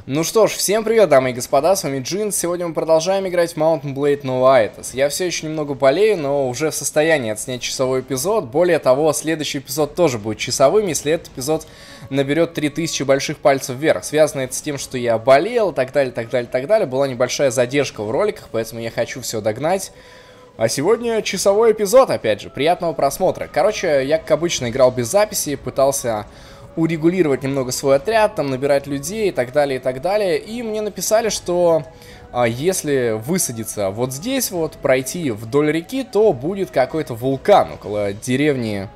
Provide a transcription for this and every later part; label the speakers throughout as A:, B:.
A: Ну что ж, всем привет, дамы и господа, с вами Джин. Сегодня мы продолжаем играть в Mount & Blade Novitas. Я все еще немного болею, но уже в состоянии отснять часовой эпизод. Более того, следующий эпизод тоже будет часовым, если этот эпизод наберет 3000 больших пальцев вверх. Связано это с тем, что я болел, так далее, так далее, так далее. Была небольшая задержка в роликах, поэтому я хочу все догнать. А сегодня часовой эпизод, опять же. Приятного просмотра. Короче, я, как обычно, играл без записи, пытался урегулировать немного свой отряд, там, набирать людей и так далее, и так далее. И мне написали, что если высадиться вот здесь вот, пройти вдоль реки, то будет какой-то вулкан около деревни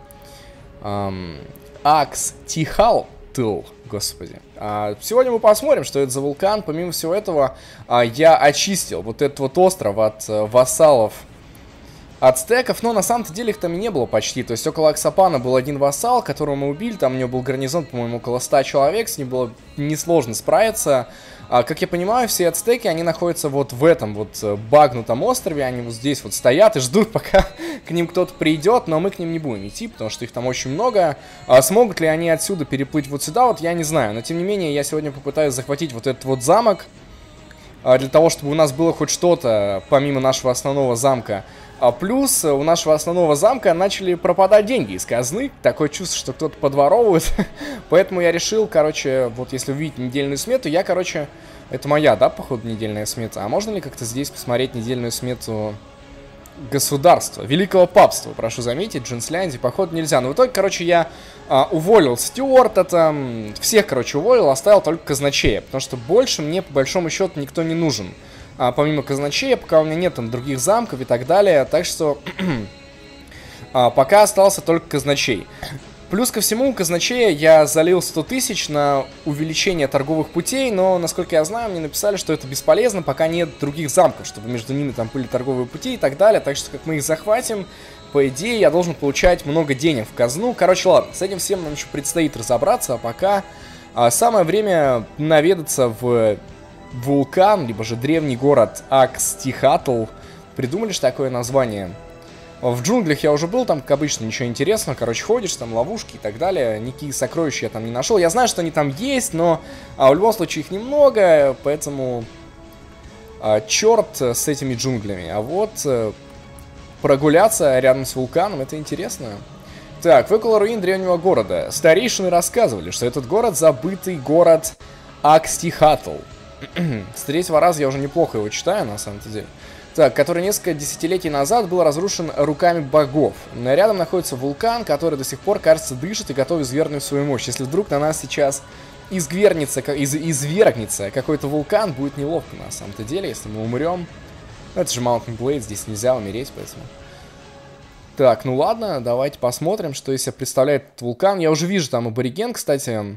A: Акс-Тихалтл, господи. Сегодня мы посмотрим, что это за вулкан. Помимо всего этого, я очистил вот этот вот остров от вассалов ацтеков, но на самом-то деле их там и не было почти. То есть около Аксапана был один вассал, которого мы убили, там у него был гарнизон, по-моему, около 100 человек, с ним было несложно справиться. Как я понимаю, все ацтеки, они находятся вот в этом вот багнутом острове, они вот здесь вот стоят и ждут, пока к ним кто-то придет, но мы к ним не будем идти, потому что их там очень много. Смогут ли они отсюда переплыть вот сюда, вот я не знаю, но тем не менее я сегодня попытаюсь захватить вот этот вот замок, для того, чтобы у нас было хоть что-то помимо нашего основного замка. Плюс у нашего основного замка начали пропадать деньги из казны. Такое чувство, что кто-то подворовывает. Поэтому я решил, короче, вот если увидеть недельную смету, я, короче... Это моя, да, походу, недельная смета? А можно ли как-то здесь посмотреть недельную смету государства? Великого папства, прошу заметить, Джинсляндии, походу, нельзя. Но в итоге, короче, я уволил Стюарта там, всех, короче, уволил, оставил только казначея. Потому что больше мне, по большому счету, никто не нужен. Помимо казначея, пока у меня нет там других замков и так далее. Так что пока остался только казначей. Плюс ко всему, у казначея я залил 100 тысяч на увеличение торговых путей, но, насколько я знаю, мне написали, что это бесполезно, пока нет других замков, чтобы между ними там были торговые пути и так далее. Так что, как мы их захватим, по идее, я должен получать много денег в казну. Короче, ладно, с этим всем нам еще предстоит разобраться, а пока самое время наведаться в вулкан, либо же древний город Акс-Тихалтл. Придумали же такое название. В джунглях я уже был, там, как обычно, ничего интересного. Короче, ходишь, там ловушки и так далее. Никакие сокровища я там не нашел. Я знаю, что они там есть, но в любом случае их немного, поэтому черт с этими джунглями. А вот прогуляться рядом с вулканом, это интересно. Так, вы около руин древнего города. Старейшины рассказывали, что этот город забытый город Акс-Тихалтл. С третьего раза я уже неплохо его читаю, на самом деле. Так, который несколько десятилетий назад был разрушен руками богов. Рядом находится вулкан, который до сих пор, кажется, дышит и готов извергнуть свою мощь. Если вдруг на нас сейчас извергнется какой-то вулкан, будет неловко, на самом-то деле, если мы умрем. Это же Mount & Blade, здесь нельзя умереть, поэтому... Так, ну ладно, давайте посмотрим, что из себя представляет этот вулкан. Я уже вижу там абориген, кстати...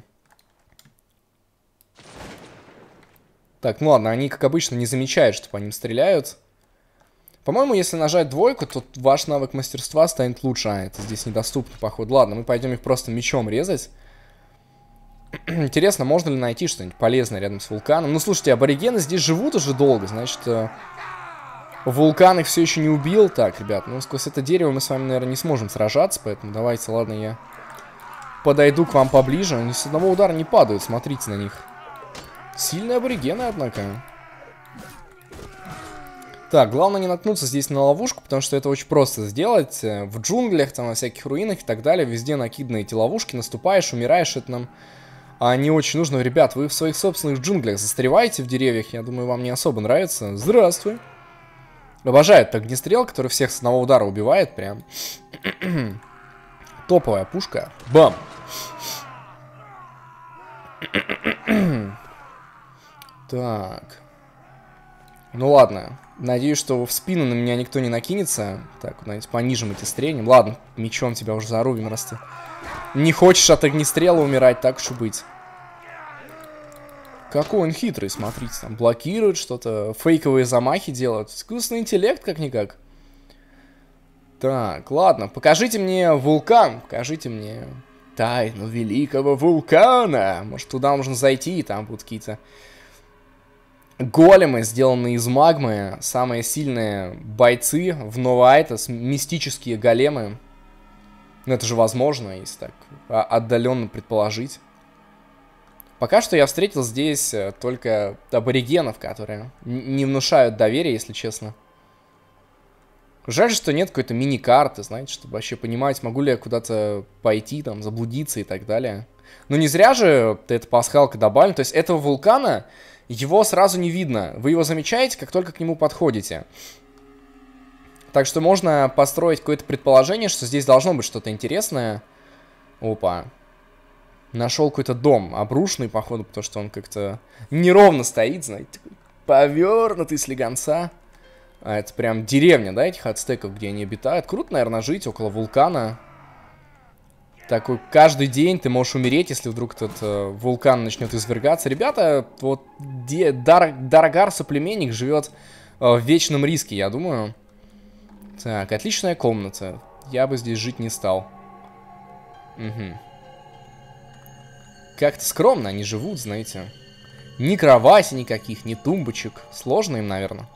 A: Так, ну ладно, они, как обычно, не замечают, что по ним стреляют. По-моему, если нажать двойку, то ваш навык мастерства станет лучше. Это здесь недоступно, походу. Ладно, мы пойдем их просто мечом резать. Интересно, можно ли найти что-нибудь полезное рядом с вулканом? Ну, слушайте, аборигены здесь живут уже долго, значит, вулкан их все еще не убил. Так, ребят, ну, сквозь это дерево мы с вами, наверное, не сможем сражаться, поэтому давайте, ладно, я подойду к вам поближе. Они с одного удара не падают, смотрите на них. Сильные аборигены, однако. Так, главное не наткнуться здесь на ловушку, потому что это очень просто сделать. В джунглях, там, во всяких руинах и так далее, везде накиданы эти ловушки, наступаешь, умираешь, это нам не очень нужно. Ребят, вы в своих собственных джунглях застреваете в деревьях, я думаю, вам не особо нравится. Здравствуй. Обожаю этот огнестрел, который всех с одного удара убивает, прям. Топовая пушка. Бам! Так. Ну ладно. Надеюсь, что в спину на меня никто не накинется. Так, куда-нибудь пониже мы тебя стрельнем. Ладно, мечом тебя уже зарубим, раз ты не хочешь от огнестрела умирать, так уж и быть. Какой он хитрый, смотрите. Там блокирует что-то, фейковые замахи делают. Искусственный интеллект, как-никак. Так, ладно. Покажите мне вулкан. Покажите мне тайну великого вулкана. Может, туда можно зайти, и там будут какие-то... големы, сделанные из магмы, самые сильные бойцы в Новайтас, мистические големы. Ну, это же возможно, если так отдаленно предположить. Пока что я встретил здесь только аборигенов, которые не внушают доверия, если честно. Жаль, что нет какой-то мини-карты, знаете, чтобы вообще понимать, могу ли я куда-то пойти, там, заблудиться и так далее. Ну не зря же эта пасхалка добавлена. То есть этого вулкана, его сразу не видно. Вы его замечаете, как только к нему подходите. Так что можно построить какое-то предположение, что здесь должно быть что-то интересное. Опа. Нашел какой-то дом, обрушенный, походу, потому что он как-то неровно стоит, знаете, повернутый слегонца. А это прям деревня, да, этих ацтеков, где они обитают. Круто, наверное, жить около вулкана. Такой каждый день ты можешь умереть, если вдруг этот вулкан начнет извергаться. Ребята, вот Дарагар, соплеменник, живет в вечном риске, я думаю. Так, отличная комната. Я бы здесь жить не стал. Угу. Как-то скромно они живут, знаете. Ни кровати никаких, ни тумбочек. Сложно им, наверное.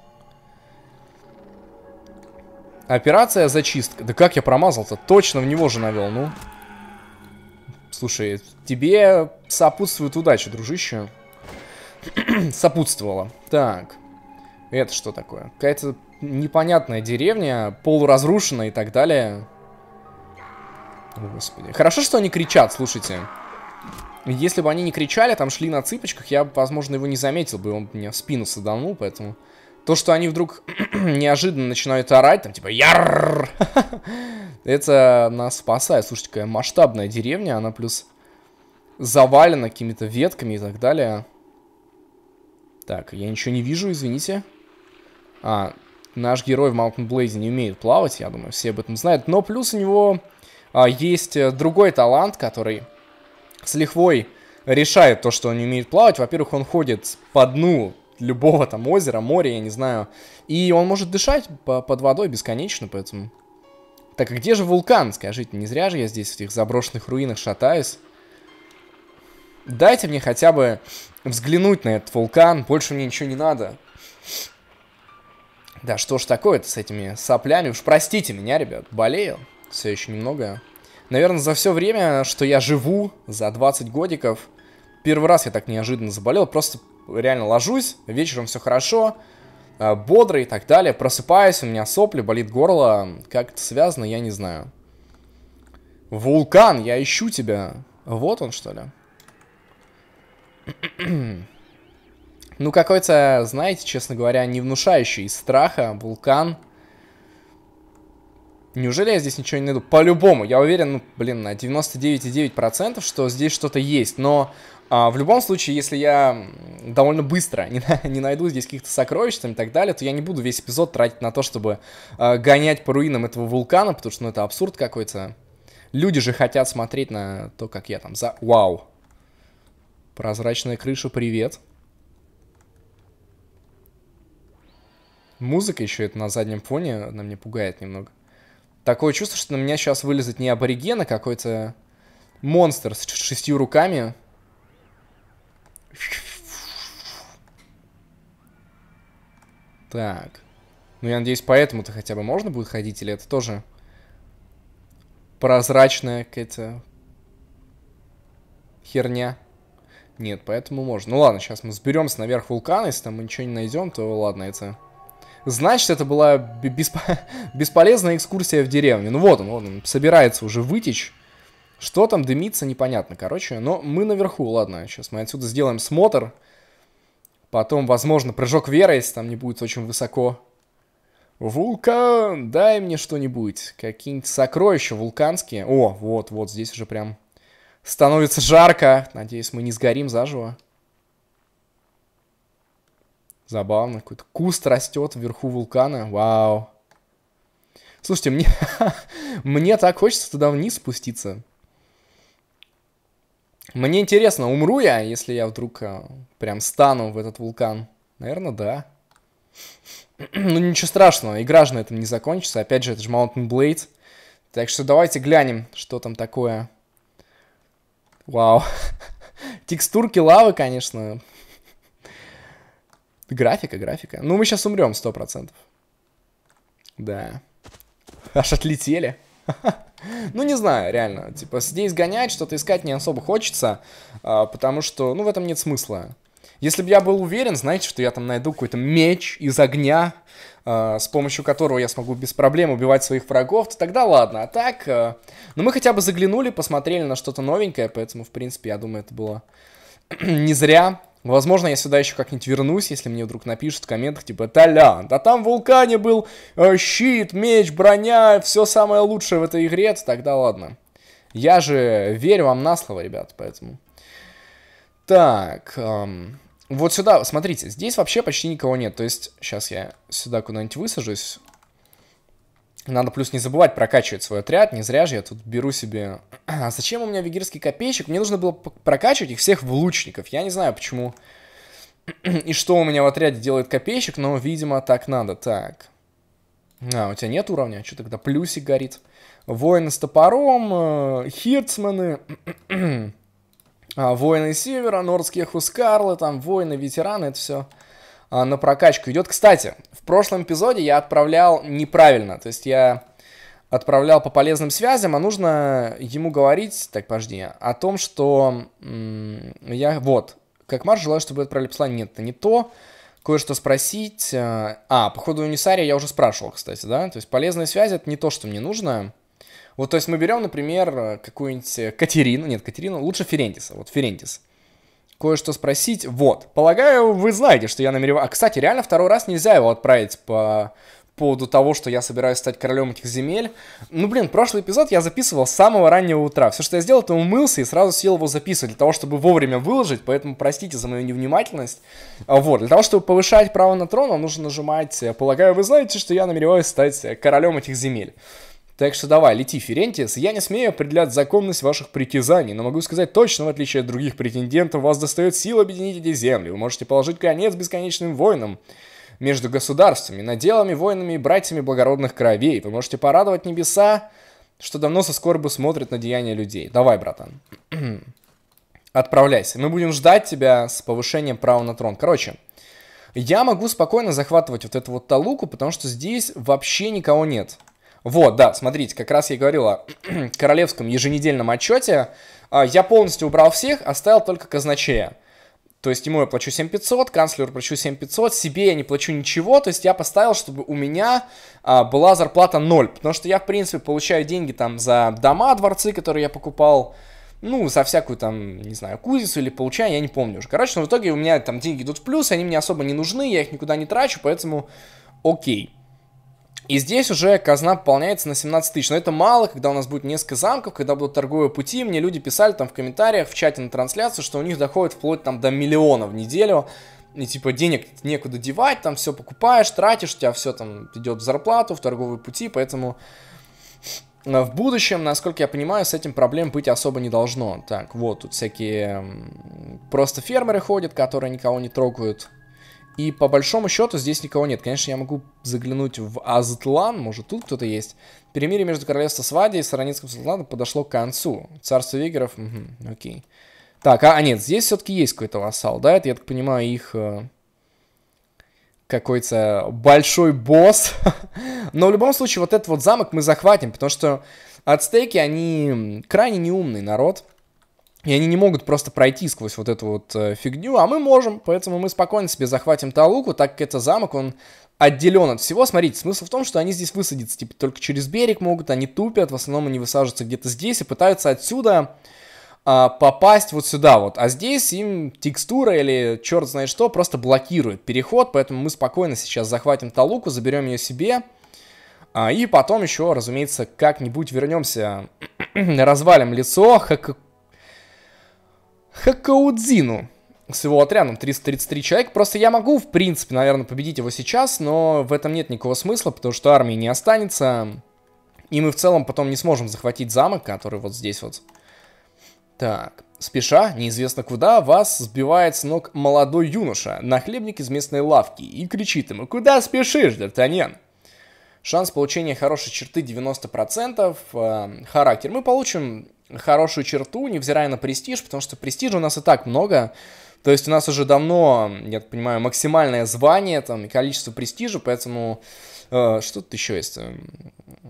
A: Операция зачистка. Да как я промазал-то? Точно в него же навел, ну. Слушай, тебе сопутствует удача, дружище. Сопутствовала. Так. Это что такое? Какая-то непонятная деревня, полуразрушенная и так далее. О, господи. Хорошо, что они кричат, слушайте. Если бы они не кричали, там шли на цыпочках, я бы, возможно, его не заметил бы, он мне в спину саданул, поэтому... То, что они вдруг неожиданно начинают орать, там типа «Ярррр!», это нас спасает. Слушайте, какая масштабная деревня, она плюс завалена какими-то ветками и так далее. Так, я ничего не вижу, извините. Наш герой в Mountain Blaze не умеет плавать, я думаю, все об этом знают. Но плюс у него есть другой талант, который с лихвой решает то, что он не умеет плавать. Во-первых, он ходит по дну любого там озера, моря, я не знаю. И он может дышать под водой бесконечно, поэтому... Так, а где же вулкан, скажите? Не зря же я здесь в этих заброшенных руинах шатаюсь. Дайте мне хотя бы взглянуть на этот вулкан. Больше мне ничего не надо. Да что ж такое-то с этими соплями? Уж простите меня, ребят, болею. Все еще немного. Наверное, за все время, что я живу, за 20 годиков, первый раз я так неожиданно заболел. Просто реально ложусь, вечером все хорошо, бодрый и так далее. Просыпаюсь, у меня сопли, болит горло. Как это связано, я не знаю. Вулкан, я ищу тебя. Вот он, что ли? Ну, какой-то, знаете, честно говоря, не внушающий страха вулкан. Неужели я здесь ничего не найду? По-любому, я уверен, ну, блин, на 99,9%, что здесь что-то есть. Но в любом случае, если я довольно быстро не найду здесь каких-то сокровищ и так далее, то я не буду весь эпизод тратить на то, чтобы гонять по руинам этого вулкана, потому что, ну, это абсурд какой-то. Люди же хотят смотреть на то, как я там Вау. Прозрачная крыша, привет. Музыка еще это на заднем фоне, она меня пугает немного. Такое чувство, что на меня сейчас вылезет не абориген, а какой-то монстр с 6 руками. Так. Ну, я надеюсь, поэтому-то хотя бы можно будет ходить, или это тоже прозрачная какая-то херня? Нет, поэтому можно. Ну ладно, сейчас мы сберемся наверх вулкана, если там мы ничего не найдем, то ладно, это... Значит, это была бесполезная экскурсия в деревню. Ну вот он собирается уже вытечь. Что там дымится, непонятно, короче. Но мы наверху, ладно, сейчас мы отсюда сделаем смотр. Потом, возможно, прыжок веры, если там не будет очень высоко. Вулкан, дай мне что-нибудь. Какие-нибудь сокровища вулканские. О, вот, здесь уже прям становится жарко. Надеюсь, мы не сгорим заживо. Забавно, какой-то куст растет вверху вулкана. Вау. Слушайте, мне так хочется туда вниз спуститься. Мне интересно, умру я, если я вдруг прям стану в этот вулкан? Наверное, да. Ну, ничего страшного, игра же на этом не закончится. Опять же, это же Mountain Blade. Так что давайте глянем, что там такое. Вау. Текстурки лавы, конечно. Графика. Ну, мы сейчас умрем 100%. Да. Аж отлетели. Ну, не знаю, реально. Типа, здесь гонять, что-то искать не особо хочется, потому что, ну, в этом нет смысла. Если бы я был уверен, знаете, что я там найду какой-то меч из огня, с помощью которого я смогу без проблем убивать своих врагов, то тогда ладно. А так, ну, мы хотя бы заглянули, посмотрели на что-то новенькое, поэтому, в принципе, я думаю, это было не зря. Возможно, я сюда еще как-нибудь вернусь, если мне вдруг напишут в комментах, типа, Толян, да там в вулкане был щит, меч, броня, все самое лучшее в этой игре, то тогда ладно. Я же верю вам на слово, ребят, поэтому... Так, вот сюда, смотрите, здесь вообще почти никого нет, то есть, сейчас я сюда куда-нибудь высажусь. Надо плюс не забывать прокачивать свой отряд, не зря же я тут беру себе... А зачем у меня вигирский копейщик? Мне нужно было прокачивать их всех в лучников. Я не знаю, почему и что у меня в отряде делает копейщик, но, видимо, так надо. Так. У тебя нет уровня? Что тогда плюсик горит? Воины с топором, хирцманы, воины севера, нордские хускарлы, там, воины-ветераны, это все... на прокачку идет. Кстати, в прошлом эпизоде я отправлял неправильно. То есть я отправлял по полезным связям, а нужно ему говорить, так, подожди, о том, что я, вот, как Марш, желаю, чтобы вы отправили послание. Нет, это не то. Кое-что спросить. По ходу Унисария я уже спрашивал, кстати, да. То есть полезные связи — это не то, что мне нужно. Вот, то есть мы берем, например, какую-нибудь Катерину. Нет, Катерину, лучше Ферентиса. Вот, Ферентис. Кое-что спросить. Вот. Полагаю, вы знаете, что я намереваюсь... А, кстати, реально второй раз нельзя его отправить по поводу того, что я собираюсь стать королем этих земель. Ну, блин, прошлый эпизод я записывал с самого раннего утра. Все, что я сделал, это умылся и сразу сел его записывать, для того, чтобы вовремя выложить, поэтому простите за мою невнимательность. Вот. Для того, чтобы повышать право на трон, вам нужно нажимать... Полагаю, вы знаете, что я намереваюсь стать королем этих земель. Так что давай, лети, Ферентис. Я не смею определять законность ваших притязаний, но могу сказать точно, в отличие от других претендентов, вас достает сил объединить эти земли. Вы можете положить конец бесконечным войнам между государствами, наделами, воинами и братьями благородных кровей. Вы можете порадовать небеса, что давно со скорбью смотрят на деяния людей. Давай, братан. Отправляйся. Мы будем ждать тебя с повышением права на трон. Короче, я могу спокойно захватывать вот эту вот Талуку, потому что здесь вообще никого нет. Вот, да, смотрите, как раз я говорил о королевском еженедельном отчете. Я полностью убрал всех, оставил только казначея. То есть ему я плачу 7500, канцлеру плачу 7500, себе я не плачу ничего. То есть я поставил, чтобы у меня была зарплата 0. Потому что я, в принципе, получаю деньги там за дома, дворцы, которые я покупал. Ну, за всякую там, не знаю, кузицу или получаю, я не помню уже. Короче, но в итоге у меня там деньги идут в плюс, они мне особо не нужны, я их никуда не трачу, поэтому окей. И здесь уже казна пополняется на 17 тысяч. Но это мало, когда у нас будет несколько замков, когда будут торговые пути. Мне люди писали там в комментариях, в чате на трансляцию, что у них доходит вплоть там до 1 миллиона в неделю. И типа денег некуда девать, там все покупаешь, тратишь, у тебя все там идет в зарплату, в торговые пути. Поэтому в будущем, насколько я понимаю, с этим проблем быть особо не должно. Так, вот тут всякие просто фермеры ходят, которые никого не трогают. И по большому счету здесь никого нет. Конечно, я могу заглянуть в Азтлан, может тут кто-то есть. Перемирие между королевством Свади и Сараницким султаном подошло к концу. Царство вегеров, окей. Так, нет, здесь все-таки есть какой-то вассал, да? Это, я так понимаю, их какой-то большой босс. Но в любом случае вот этот вот замок мы захватим, потому что ацтеки, они крайне неумный народ. И они не могут просто пройти сквозь вот эту вот фигню, а мы можем, поэтому мы спокойно себе захватим Талуку, так как это замок, он отделен от всего. Смотрите, смысл в том, что они здесь высадятся, типа, только через берег могут, они тупят, в основном они высаживаются где-то здесь и пытаются отсюда попасть вот сюда вот. А здесь им текстура или черт знает что просто блокирует переход, поэтому мы спокойно сейчас захватим Талуку, заберем ее себе. И потом еще, разумеется, как-нибудь вернемся, развалим лицо Хакаудзину с его отрядом 333 человека. Просто я могу, в принципе, наверное, победить его сейчас, но в этом нет никакого смысла, потому что армии не останется. И мы в целом потом не сможем захватить замок, который вот здесь вот. Так, спеша, неизвестно куда, вас сбивает с ног молодой юноша, нахлебник из местной лавки, и кричит ему: «Куда спешишь, Д'Артаньян?» Шанс получения хорошей черты 90%. Характер. Мы получим хорошую черту, невзирая на престиж, потому что престижа у нас и так много. То есть у нас уже давно, я так понимаю, максимальное звание там, и количество престижа, поэтому... что тут еще есть?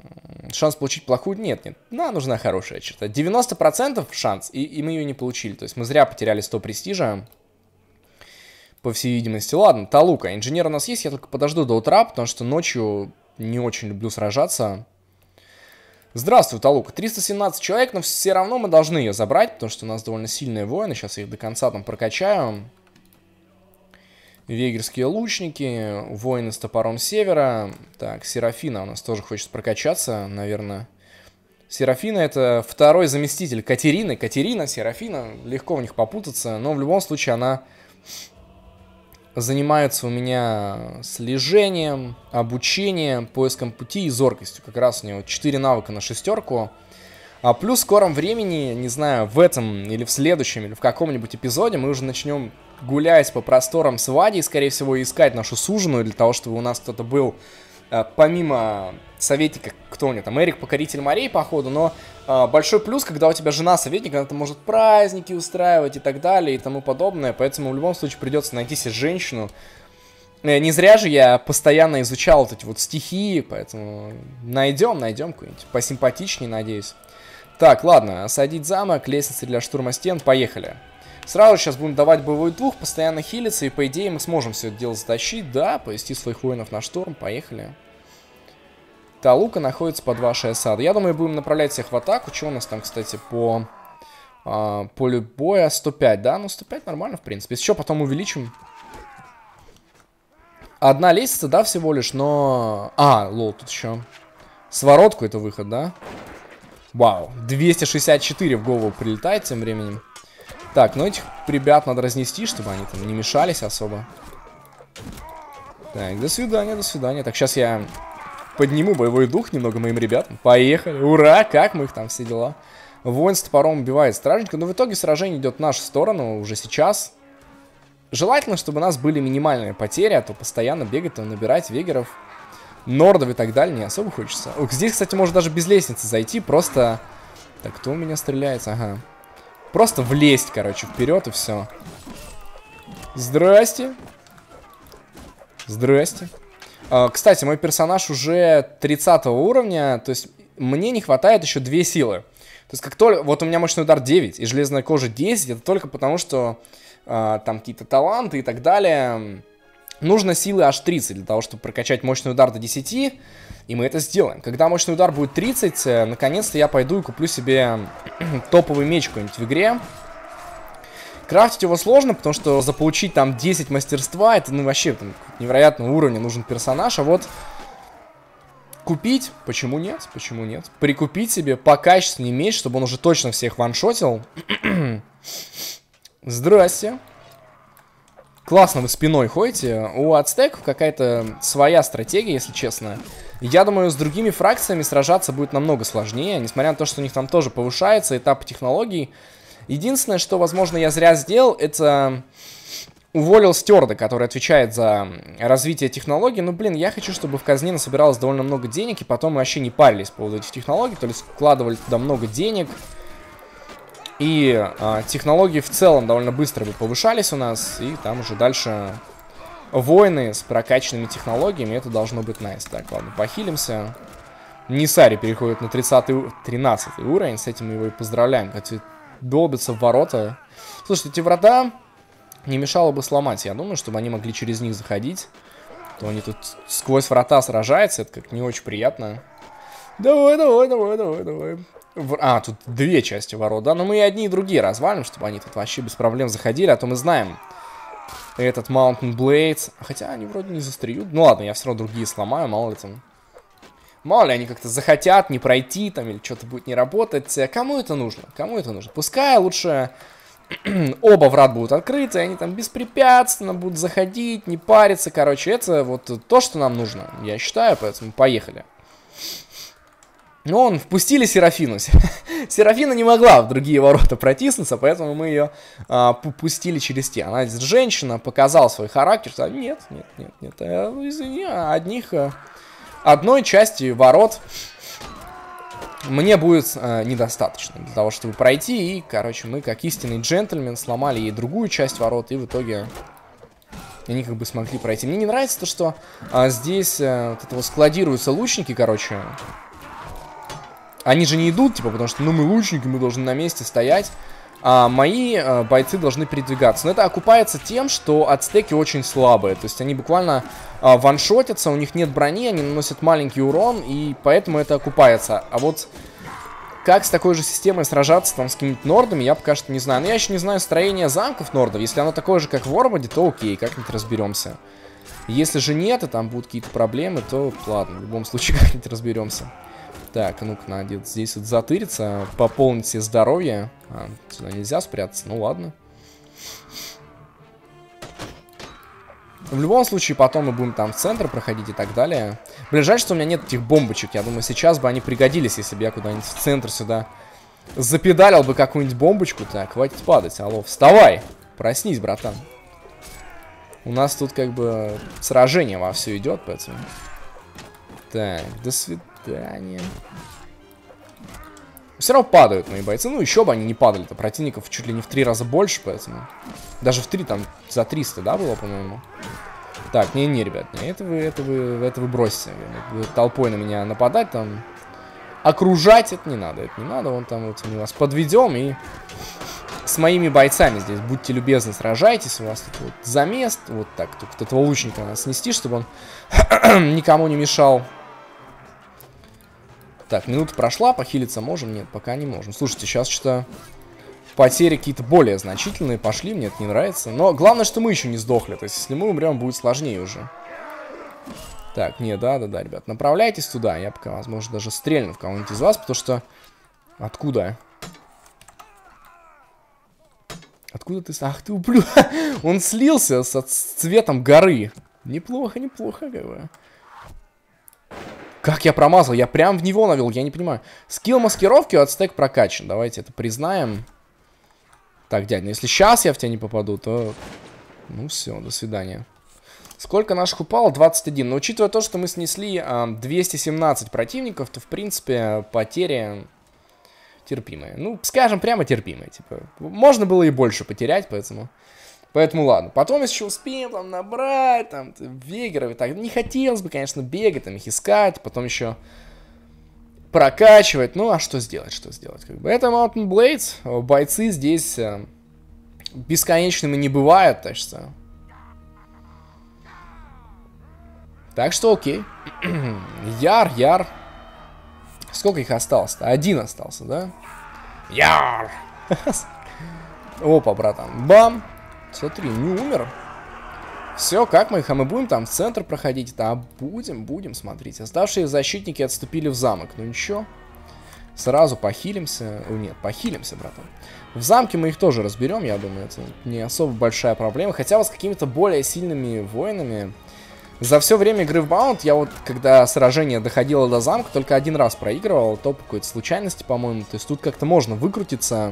A: Шанс получить плохую? Нет, нет. Нам нужна хорошая черта. 90% шанс, и мы ее не получили. То есть мы зря потеряли 100 престижа. По всей видимости. Ладно, Талука. Инженер у нас есть, я только подожду до утра, потому что ночью не очень люблю сражаться. Здравствуй, Талука. 317 человек, но все равно мы должны ее забрать, потому что у нас довольно сильные воины. Сейчас я их до конца там прокачаю. Вегерские лучники, воины с топором севера. Так, Серафина у нас тоже хочет прокачаться, наверное. Серафина — это второй заместитель Катерины. Катерина, Серафина, легко в них попутаться, но в любом случае она занимается у меня слежением, обучением, поиском пути и зоркостью. Как раз у нее 4 навыка на 6. А плюс в скором времени, не знаю, в этом или в следующем, или в каком-нибудь эпизоде мы уже начнем гулять по просторам с Вадей, скорее всего, искать нашу суженую, для того, чтобы у нас кто-то был, помимо советника, кто у меня там, Эрик, Покоритель морей, походу, но большой плюс, когда у тебя жена советник, она там может праздники устраивать и так далее, и тому подобное, поэтому в любом случае придется найти себе женщину. Не зря же я постоянно изучал вот эти вот стихии, поэтому найдем какую-нибудь посимпатичнее, надеюсь. Так, ладно, осадить замок, лестницы для штурма стен, поехали. Сразу сейчас будем давать боевой дух, постоянно хилиться, и по идее мы сможем все это дело затащить, да, повести своих воинов на штурм, поехали. Талука находится под вашей осадой. Я думаю, будем направлять всех в атаку. Что у нас там, кстати, по полю боя? 105, да? Ну, 105 нормально, в принципе. Если что, потом увеличим. Одна лестница, да, всего лишь, но... лол, тут еще своротку это выход, да? Вау, 264 в голову прилетает тем временем. Так, ну этих ребят надо разнести, чтобы они там не мешались особо. Так, до свидания, до свидания. Так, сейчас я подниму боевой дух немного моим ребятам. Поехали, ура, как мы их там, все дела. Воин с топором убивает стражника, но в итоге сражение идет в нашу сторону уже сейчас. Желательно, чтобы у нас были минимальные потери, а то постоянно бегать, там, набирать вегеров, нордов и так далее не особо хочется. Ох, здесь, кстати, можно даже без лестницы зайти, просто... Так, кто у меня стреляется? Ага. Просто влезть, короче, вперед и все. Здрасте. Здрасте. Кстати, мой персонаж уже 30 уровня, то есть мне не хватает еще 2 силы. То есть как только... Вот у меня мощный удар 9 и железная кожа 10, это только потому, что там какие-то таланты и так далее. Нужно силы аж 30 для того, чтобы прокачать мощный удар до 10, и мы это сделаем. Когда мощный удар будет 30, наконец-то я пойду и куплю себе топовый меч какой-нибудь в игре. Крафтить его сложно, потому что заполучить там 10 мастерства, это ну вообще там, невероятного уровня нужен персонаж, а вот купить, почему нет, почему нет? Прикупить себе покачественный меч, чтобы он уже точно всех ваншотил. Здрасте. Классно вы спиной ходите. У ацтеков какая-то своя стратегия, если честно. Я думаю, с другими фракциями сражаться будет намного сложнее, несмотря на то, что у них там тоже повышается этап технологий. Единственное, что, возможно, я зря сделал, это уволил стюарда, который отвечает за развитие технологий. Ну, блин, я хочу, чтобы в казне насобиралось довольно много денег, и потом мы вообще не парились по поводу этих технологий, то есть вкладывали туда много денег. И технологии в целом довольно быстро бы повышались у нас, и там уже дальше воины с прокачанными технологиями, это должно быть найс. Так, ладно, похилимся. Нисари переходит на 13 уровень, с этим мы его и поздравляем, хотя долбятся в ворота. Слушайте, эти врата не мешало бы сломать, я думаю, чтобы они могли через них заходить. То они тут сквозь врата сражаются, это как не очень приятно. Давай, давай, давай, давай, давай. Тут 2 части ворот, да? Но мы и одни, и другие развалим, чтобы они тут вообще без проблем заходили. А то мы знаем этот Mountain Blades. Хотя они вроде не застреют. Ну ладно, я все равно другие сломаю, мало ли там. Мало ли они как-то захотят не пройти там или что-то будет не работать. Кому это нужно? Кому это нужно? Пускай лучше оба врат будут открыты, они там беспрепятственно будут заходить, не париться. Короче, это вот то, что нам нужно, я считаю, поэтому поехали. Ну, впустили Серафину. Серафина не могла в другие ворота протиснуться, поэтому мы ее пустили через те. Она женщина, показала свой характер. Нет, нет, нет, нет. Извини, одной части ворот мне будет недостаточно для того, чтобы пройти. И, короче, мы, как истинный джентльмен, сломали ей другую часть ворот, и в итоге они как бы смогли пройти. Мне не нравится то, что здесь вот это вот складируются лучники, короче. Они же не идут, типа, потому что, ну, мы лучники, мы должны на месте стоять. А мои бойцы должны передвигаться. Но это окупается тем, что ацтеки очень слабые. То есть они буквально ваншотятся, у них нет брони, они наносят маленький урон, и поэтому это окупается. А вот как с такой же системой сражаться там с какими-то нордами, я пока что не знаю. Но я еще не знаю строение замков нордов. Если оно такое же, как в Вормоде, то окей, как-нибудь разберемся. Если же нет, и там будут какие-то проблемы, то ладно, в любом случае как-нибудь разберемся. Так, ну-ка, надо здесь вот затыриться, пополнить себе здоровье. Сюда нельзя спрятаться, ну ладно. В любом случае, потом мы будем там в центр проходить и так далее. Блин, жаль, что у меня нет этих бомбочек. Я думаю, сейчас бы они пригодились, если бы я куда-нибудь в центр сюда запедалил бы какую-нибудь бомбочку. Так, хватит падать, алло, вставай! Проснись, братан. У нас тут как бы сражение вовсю идет, поэтому... Так, до свидания. Все равно падают мои бойцы. Ну, еще бы они не падали-то. Противников чуть ли не в 3 раза больше, поэтому... Даже в 3, там, за 300, да, было, по-моему? Так, не, ребят, не, это вы бросите. Вы толпой на меня нападать, там... Окружать это не надо, Вон там вот мы вас подведем и... С моими бойцами здесь, будьте любезны, сражайтесь. У вас тут вот замест. Вот так, тут этого лучника надо снести, чтобы он никому не мешал. Так, минута прошла, похилиться можем? Нет, пока не можем. Слушайте, сейчас что-то потери какие-то более значительные пошли, мне это не нравится. Но главное, что мы еще не сдохли. То есть, если мы умрем, будет сложнее уже. Так, не, да, ребят, направляйтесь туда. Я пока, возможно, даже стрельну в кого-нибудь из вас, потому что... Откуда? Откуда ты... Ах ты ублюдок! Он слился с цветом горы. Неплохо, как бы. Как я промазал? Я прям в него навел, я не понимаю. Скилл маскировки у ацтек прокачан. Давайте это признаем. Так, дядь, ну если сейчас я в тебя не попаду, то... Ну все, до свидания. Сколько наших упало? 21. Но учитывая то, что мы снесли 217 противников, то в принципе потери терпимые. Ну, скажем, прямо терпимые. Типа, можно было и больше потерять, поэтому... Поэтому ладно. Потом еще успеем там набрать, там, вегеров и так. Не хотелось бы, конечно, бегать, там, их искать. Потом еще прокачивать. Ну, а что сделать, как бы. Это Mountain Blades. Бойцы здесь бесконечными не бывают, так что... Так что окей. Яр. Сколько их осталось-то? 1 остался, да? Яр! Опа, братан. Бам! Смотри, не умер. Все, как мы их? А мы будем там в центр проходить? Да, будем, смотрите. Оставшие защитники отступили в замок. Ну ничего. Сразу похилимся. Нет, похилимся, братан. В замке мы их тоже разберем, я думаю. Это не особо большая проблема. Хотя вот с какими-то более сильными воинами... За все время игры в Bound я вот, когда сражение доходило до замка, только 1 раз проигрывал. То по какой-то случайности, по-моему. То есть тут как-то можно выкрутиться...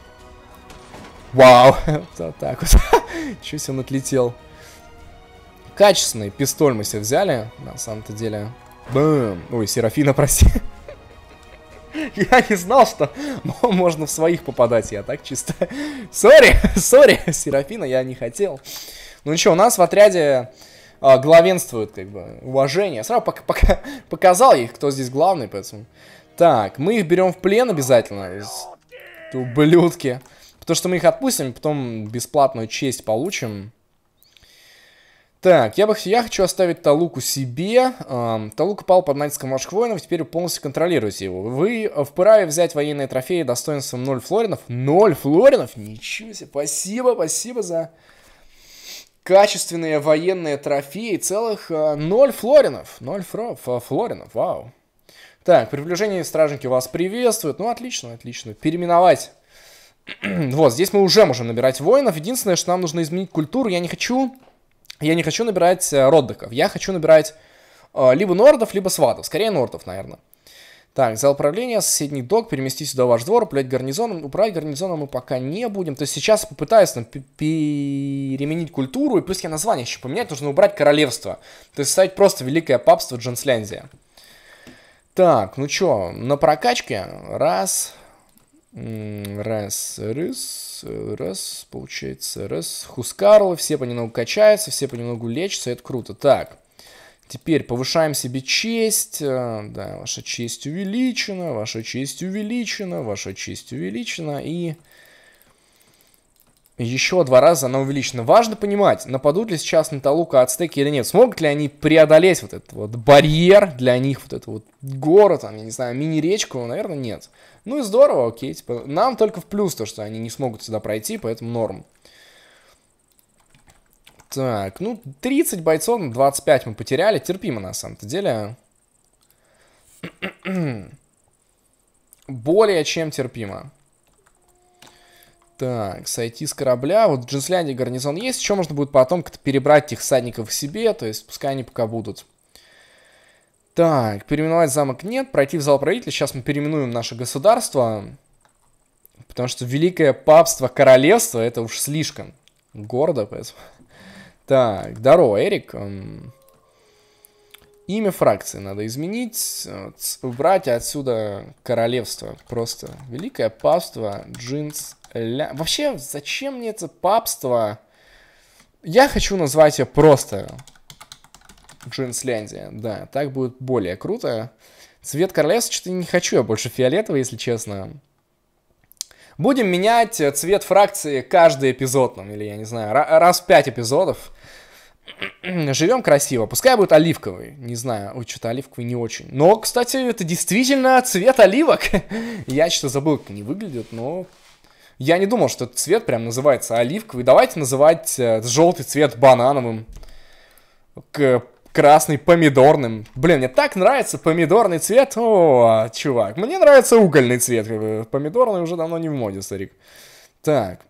A: Вау, вот так вот. Чуть он отлетел. Качественный пистоль мы себе взяли, на самом-то деле. Бэм. Ой, Серафина, прости. Я не знал, что можно в своих попадать. Я так чисто... Сори, Серафина, я не хотел. Ну ничего, у нас в отряде главенствует, как бы, уважение. Сразу показал их, кто здесь главный, поэтому... Так, мы их берем в плен обязательно. Ублюдки. То, что мы их отпустим, потом бесплатную честь получим. Так, я хочу оставить Талуку себе. Талука пал под натиском ваших воинов, теперь вы полностью контролируете его. Вы вправе взять военные трофеи достоинством 0 флоринов. 0 флоринов? Ничего себе, спасибо за качественные военные трофеи. Целых 0 флоринов. 0 флоринов, вау. Так, приближение стражники вас приветствуют. Ну, отлично. Переименовать. Вот, здесь мы уже можем набирать воинов. Единственное, что нам нужно изменить культуру. Я не хочу набирать роддоков. Я хочу набирать либо нордов, либо сватов. Скорее нордов, наверное. Так, зал управления, соседний док, перемести сюда ваш двор, управлять гарнизоном. Управлять гарнизоном мы пока не будем. То есть сейчас попытаюсь там переменить культуру. И плюс я название еще поменять. Нужно убрать королевство. То есть ставить просто Великое Папство Джонсляндия. Так, ну что, на прокачке. Раз, получается, Хускарлы, все понемногу качаются, все понемногу лечатся, это круто. Так, Теперь повышаем себе честь. Да, ваша честь увеличена, ваша честь увеличена, ваша честь увеличена. И еще 2 раза она увеличена. Важно понимать, нападут ли сейчас на Талука ацтеки или нет. Смогут ли они преодолеть вот этот вот барьер для них, вот этот вот город, там, я не знаю, мини-речку? Наверное, нет. Ну и здорово, окей. Типа, нам только в плюс то, что они не смогут сюда пройти, поэтому норм. Так, ну 30 бойцов, 25 мы потеряли. Терпимо на самом-то деле. Более чем терпимо. Так, сойти с корабля. Вот в Джинсляндии гарнизон есть. Еще можно будет потом как-то перебрать этих всадников к себе. То есть пускай они пока будут. Так, переименовать замок нет. Пройти в зал правителя. Сейчас мы переименуем наше государство. Потому что Великое Папство Королевство это уж слишком гордо. Поэтому... Так, здорово, Эрик. Имя фракции надо изменить. Убрать отсюда королевство. Просто Великое Папство Джинс. Вообще, зачем мне это папство? Я хочу назвать ее просто Джинсляндия. Да, так будет более круто. Цвет королевства что-то не хочу, я больше фиолетовый, если честно. Будем менять цвет фракции каждый эпизод, ну, или, я не знаю, раз в 5 эпизодов. Живем красиво. Пускай будет оливковый. Не знаю, ой, что-то оливковый не очень. Но, кстати, это действительно цвет оливок. Я что-то забыл, как они выглядят, но... Я не думал, что этот цвет прям называется оливковый. Давайте называть желтый цвет банановым. Красный помидорным. Блин, мне так нравится помидорный цвет. О, чувак, мне нравится угольный цвет. Помидорный уже давно не в моде, старик. Так.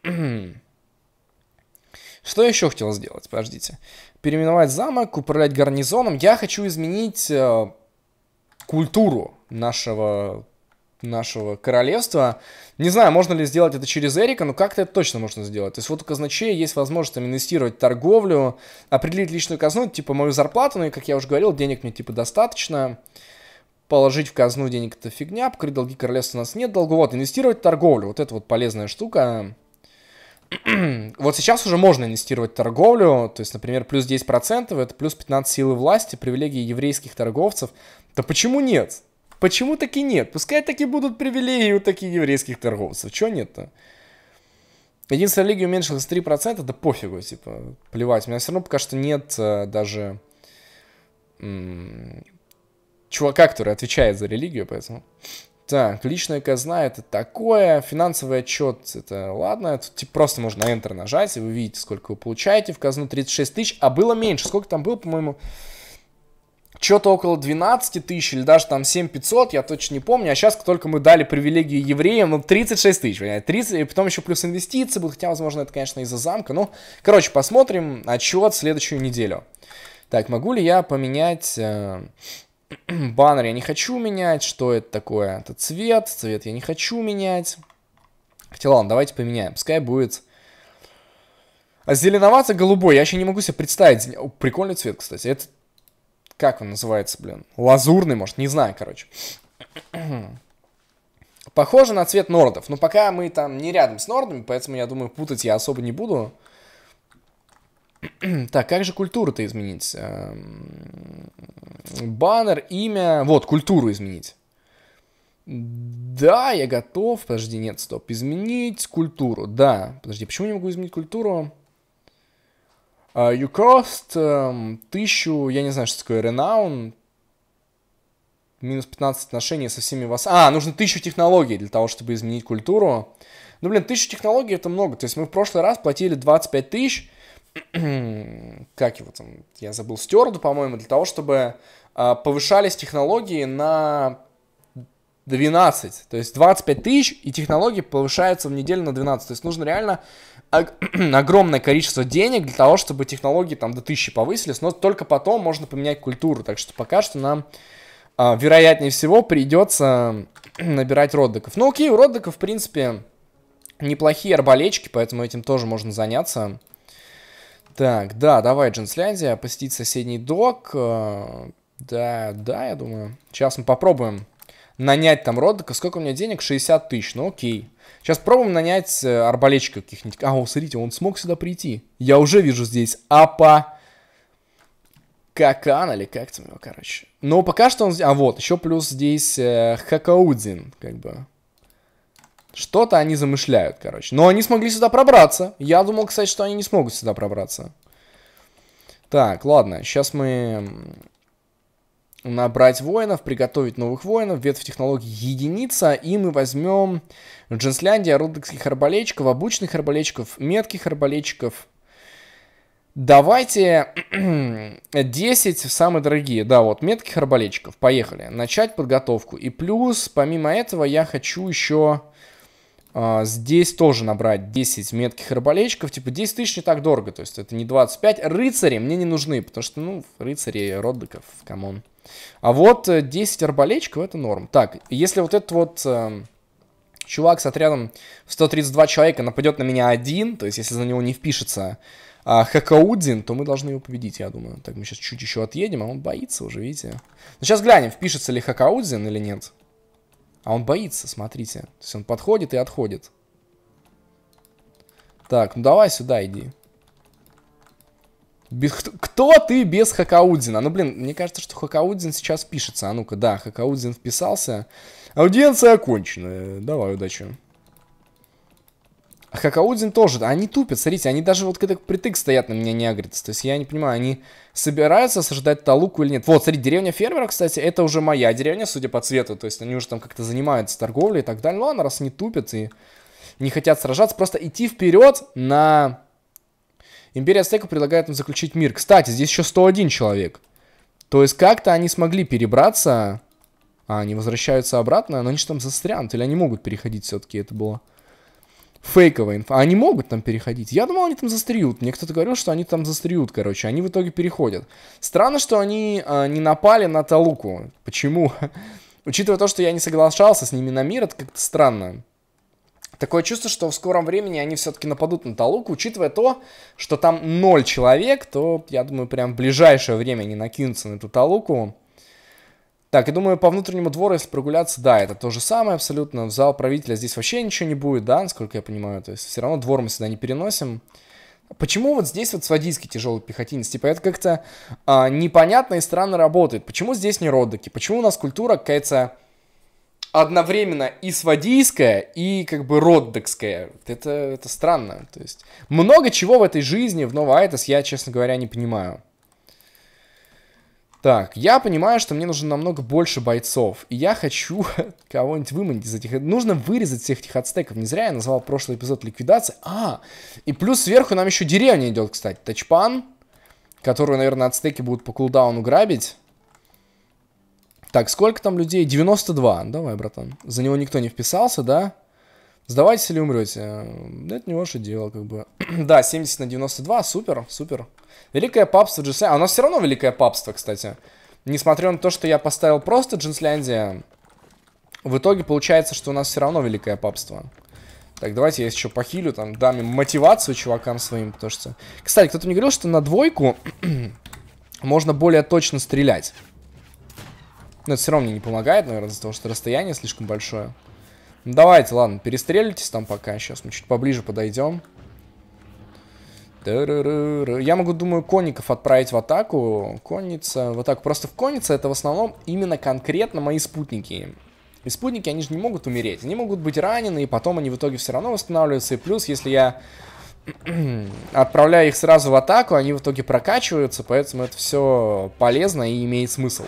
A: Что я еще хотел сделать? Подождите. Переименовать замок, управлять гарнизоном. Я хочу изменить культуру нашего королевства. Не знаю, можно ли сделать это через Эрика, но как-то это точно можно сделать. То есть вот у казначея есть возможность там инвестировать в торговлю, определить личную казну, типа мою зарплату, ну и, как я уже говорил, денег мне типа достаточно. Положить в казну денег это фигня, покрыть долги королевства у нас нет долгов. Вот, инвестировать в торговлю, вот это вот полезная штука. Вот сейчас уже можно инвестировать в торговлю, то есть, например, плюс 10%, это плюс 15 силы власти, привилегии еврейских торговцев. Да почему нет? Почему таки нет? Пускай таки будут привилегии у таких еврейских торговцев. Чего нет-то? Единственная религия уменьшилась 3%, да пофигу, типа, плевать. У меня все равно пока что нет даже чувака, который отвечает за религию, поэтому... Так, личная казна это такое, финансовый отчет это ладно, тут типа просто можно на Enter нажать, и вы видите, сколько вы получаете в казну, 36 тысяч, а было меньше, сколько там было, по-моему, что-то около 12 тысяч, или даже там 7500, я точно не помню, а сейчас только мы дали привилегию евреям, ну 36 тысяч, 30, и потом еще плюс инвестиции будут, хотя, возможно, это, конечно, из-за замка, ну, короче, посмотрим отчет в следующую неделю. Так, могу ли я поменять... Баннер я не хочу менять. Что это такое? Это цвет. Цвет я не хочу менять. Хотя ладно, давайте поменяем. Пускай будет зеленовато-голубой. Я еще не могу себе представить. О, прикольный цвет, кстати. Это как он называется, блин? Лазурный, может? Не знаю, короче. Похоже на цвет нордов. Но пока мы там не рядом с нордами, поэтому, я думаю, путать я особо не буду. Так, как же культуру-то изменить? Баннер, имя... Вот, культуру изменить. Да, я готов. Подожди, нет, стоп. Изменить культуру. Да, подожди, почему не могу изменить культуру? You cost 1000... Я не знаю, что такое renown. Минус 15 отношений со всеми вас... нужно 1000 технологий для того, чтобы изменить культуру. Ну, блин, 1000 технологий это много. То есть мы в прошлый раз платили 25 тысяч... Как его там, я забыл, стюарду, по-моему, для того, чтобы повышались технологии на 12. То есть 25 тысяч, и технологии повышаются в неделю на 12. То есть нужно реально огромное количество денег для того, чтобы технологии там до 1000 повысились, но только потом можно поменять культуру. Так что пока что нам, вероятнее всего, придется набирать роддеков. Ну окей, у роддеков, в принципе, неплохие арбалетчики, поэтому этим тоже можно заняться. Так, да, давай, Джинсляндия, посетить соседний док. Да, я думаю. Сейчас мы попробуем нанять там роддека. Сколько у меня денег? 60 тысяч, ну окей. Сейчас пробуем нанять арбалетчиков каких-нибудь. Смотрите, он смог сюда прийти. Я уже вижу здесь апа. Какан или как там его, короче. Но пока что он... А вот, еще плюс здесь Хакаудзин, как бы. Что-то они замышляют, короче. Но они смогли сюда пробраться. Я думал, кстати, что они не смогут сюда пробраться. Так, ладно. Сейчас мы... Набрать воинов, приготовить новых воинов, ветвь технологий единица, и мы возьмем в Джинсляндии орудокских арбалетчиков, обычных арбалетчиков, метких арбалетчиков. Давайте 10 самые дорогие, да, вот, метких арбалетчиков, поехали, начать подготовку. И плюс, помимо этого, я хочу еще здесь тоже набрать 10 метких арбалетчиков, типа 10 тысяч не так дорого, то есть это не 25. Рыцари мне не нужны, потому что, ну, рыцари роддоков, камон. А вот 10 арбалетчиков это норм. Так, если вот этот вот чувак с отрядом 132 человека нападет на меня один, то есть если за него не впишется Хакаудзин, то мы должны его победить, я думаю. Так, мы сейчас чуть еще отъедем, а он боится уже, видите. Ну, сейчас глянем, впишется ли Хакаудзин или нет. А он боится, смотрите. То есть он подходит и отходит. Так, ну давай сюда иди. Кто ты без Хакаудзина? Ну, блин, мне кажется, что Хакаудзин сейчас пишется. А ну-ка, да, Хакаудзин вписался. Аудиенция окончена. Давай, удачи. Хакаудзин тоже. Они тупят, смотрите, они даже вот когда притык стоят на меня не агрятся. То есть я не понимаю, они собираются осаждать Талуку или нет. Вот, смотри, деревня фермеров, кстати, это уже моя деревня, судя по цвету. То есть они уже там как-то занимаются торговлей и так далее. Ну ладно, раз не тупят и не хотят сражаться, просто идти вперед на... Империя Ацтеков предлагает им заключить мир. Кстати, здесь еще 101 человек. То есть как-то они смогли перебраться. А, они возвращаются обратно, но они же там застрянут. Или они могут переходить все-таки, это было фейковая инфа. А они могут там переходить. Я думал, они там застряют. Мне кто-то говорил, что они там застряют, короче. Они в итоге переходят. Странно, что они не напали на Талуку. Почему? Учитывая то, что я не соглашался с ними на мир, это как-то странно. Такое чувство, что в скором времени они все-таки нападут на Талуку. Учитывая то, что там 0 человек, то, я думаю, прям в ближайшее время они накинутся на эту Талуку. Так, я думаю, по внутреннему двору, если прогуляться, да, это то же самое абсолютно. В зал правителя здесь вообще ничего не будет, да, насколько я понимаю. То есть все равно двор мы сюда не переносим. Почему вот здесь вот свадийский тяжелый пехотинец? Типа это как-то непонятно и странно работает. Почему здесь не роддоки? Почему у нас культура какая-то... одновременно и свадийская, и как бы роддокская. Это странно. То есть много чего в этой жизни, в Новоайтес, я, честно говоря, не понимаю. Так, я понимаю, что мне нужно намного больше бойцов. И я хочу кого-нибудь выманить из этих... Нужно вырезать всех этих ацтеков. Не зря я назвал прошлый эпизод ликвидации. И плюс сверху нам еще деревня идет, кстати. Тачпан, которую, наверное, ацтеки будут по кулдауну грабить. Так, сколько там людей? 92. Давай, братан. За него никто не вписался, да? Сдавайтесь или умрете. Это не ваше дело, как бы. Да, 70 на 92. Супер, супер. Великое папство Джинсляндия. А у нас все равно великое папство, кстати. Несмотря на то, что я поставил просто Джинсляндия, в итоге получается, что у нас все равно великое папство. Так, давайте я еще похилю, там, дам им мотивацию чувакам своим, потому что... Кстати, кто-то мне говорил, что на двойку можно более точно стрелять. Но это все равно мне не помогает, наверное, из-за того, что расстояние слишком большое. Ну, давайте, ладно, перестреливайтесь там пока. Сейчас мы чуть поближе подойдем. Я могу, думаю, конников отправить в атаку. Конница в атаку. Просто в коннице это в основном именно конкретно мои спутники. И спутники, они же не могут умереть. Они могут быть ранены, и потом они в итоге все равно восстанавливаются. И плюс, если я отправляю их сразу в атаку, они в итоге прокачиваются. Поэтому это все полезно и имеет смысл.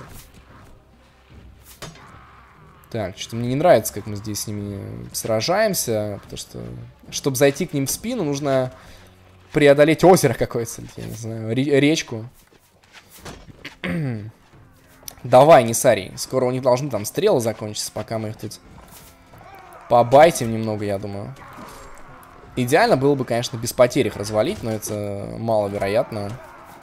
A: Так, что-то мне не нравится, как мы здесь с ними сражаемся. Потому что, чтобы зайти к ним в спину, нужно преодолеть озеро какое-то, я не знаю, речку. Давай, Нисарий. Скоро у них должны там стрелы закончиться, пока мы их тут побайтим немного, я думаю. Идеально было бы, конечно, без потерь их развалить, но это маловероятно.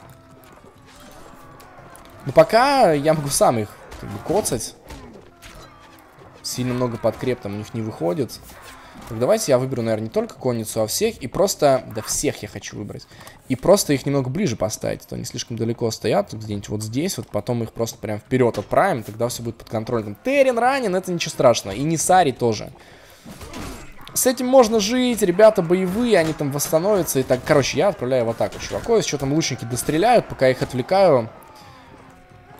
A: Но пока я могу сам их как бы коцать. Сильно много подкреп там у них не выходит. Так, давайте я выберу, наверное, не только конницу, а всех. И просто... Да всех я хочу выбрать. И просто их немного ближе поставить. А то они слишком далеко стоят. Где-нибудь вот здесь. Вот потом их просто прям вперед отправим. Тогда все будет под контролем. Терен ранен, это ничего страшного. И Нисарий тоже. С этим можно жить. Ребята боевые, они там восстановятся. И так, короче, я отправляю в атаку чуваков. Еще там лучники достреляют, пока я их отвлекаю.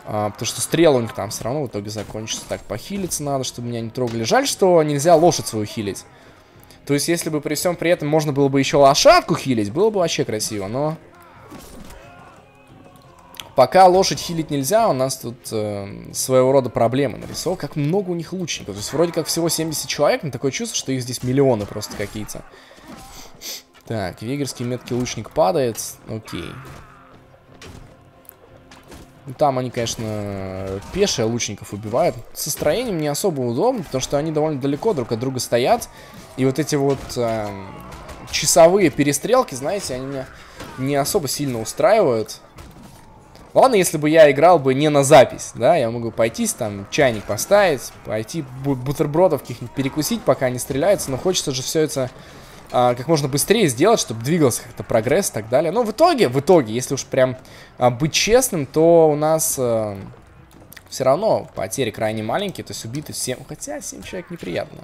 A: Потому что стрелы у них там все равно в итоге закончится. Так, похилиться надо, чтобы меня не трогали. Жаль, что нельзя лошадь свою хилить. То есть, если бы при всем при этом можно было бы еще лошадку хилить, было бы вообще красиво, но... Пока лошадь хилить нельзя, у нас тут своего рода проблемы нарисовал. Как много у них лучников. То есть, вроде как всего 70 человек, но такое чувство, что их здесь миллионы просто какие-то. Так, вегерский меткий лучник падает. Окей. Там они, конечно, пешие лучников убивают. Со строением не особо удобно, потому что они довольно далеко друг от друга стоят. И вот эти вот часовые перестрелки, знаете, они меня не особо сильно устраивают. Ладно, если бы я играл бы не на запись, да, я могу пойти там чайник поставить, пойти бутербродов каких-нибудь перекусить, пока они стреляются, но хочется же все это как можно быстрее сделать, чтобы двигался как-то прогресс и так далее. Но в итоге, если уж прям быть честным, то у нас все равно потери крайне маленькие, то есть убиты 7, хотя 7 человек неприятно.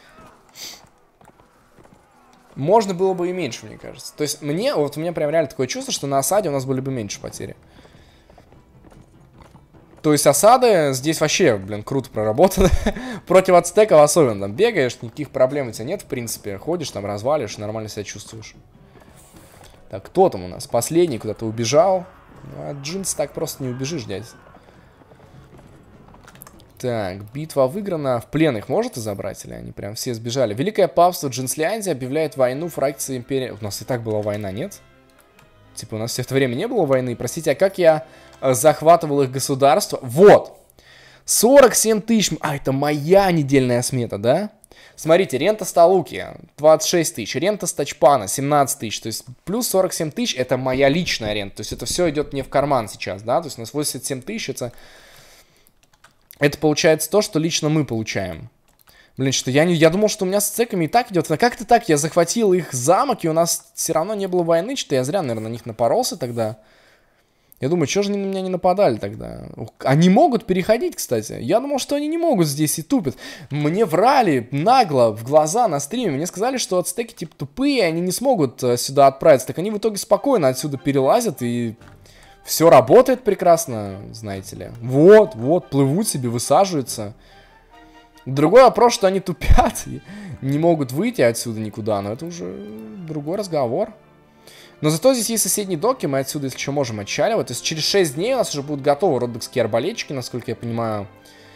A: Можно было бы и меньше, мне кажется. То есть у меня прям реально такое чувство, что на осаде у нас были бы меньше потери. То есть осады здесь вообще, блин, круто проработаны. Против ацтеков особенно. Там бегаешь, никаких проблем у тебя нет, в принципе. Ходишь, там развалишь, нормально себя чувствуешь. Так, кто там у нас? Последний куда-то убежал. Ну, от джинс так просто не убежишь, дядь. Так, битва выиграна. В плен их может и забрать? Или они прям все сбежали? Великое папство Джинсляндия объявляет войну фракции империи. У нас и так была война, нет? Типа у нас все это время не было войны. Простите, а как я захватывал их государство? Вот! 47 тысяч. А, это моя недельная смета, да? Смотрите, рента Сталуки 26 тысяч. Рента Стачпана 17 тысяч. То есть плюс 47 тысяч это моя личная рента. То есть это все идет мне в карман сейчас, да? То есть у нас 87 тысяч это получается то, что лично мы получаем. Блин, что я думал, что у меня с цеками и так идет. А как-то так, я захватил их замок, и у нас все равно не было войны. Что-то я зря, наверное, на них напоролся тогда. Я думаю, что же они на меня не нападали тогда? Они могут переходить, кстати. Я думал, что они не могут здесь и тупят. Мне врали нагло в глаза на стриме. Мне сказали, что ацтеки типа тупые, они не смогут сюда отправиться. Так они в итоге спокойно отсюда перелазят, и все работает прекрасно, знаете ли. Вот, плывут себе, высаживаются. Другой вопрос, что они тупят и не могут выйти отсюда никуда, но это уже другой разговор. Но зато здесь есть соседние доки, мы отсюда, если что, можем отчаливать. То есть через 6 дней у нас уже будут готовы роддокские арбалетчики, насколько я понимаю.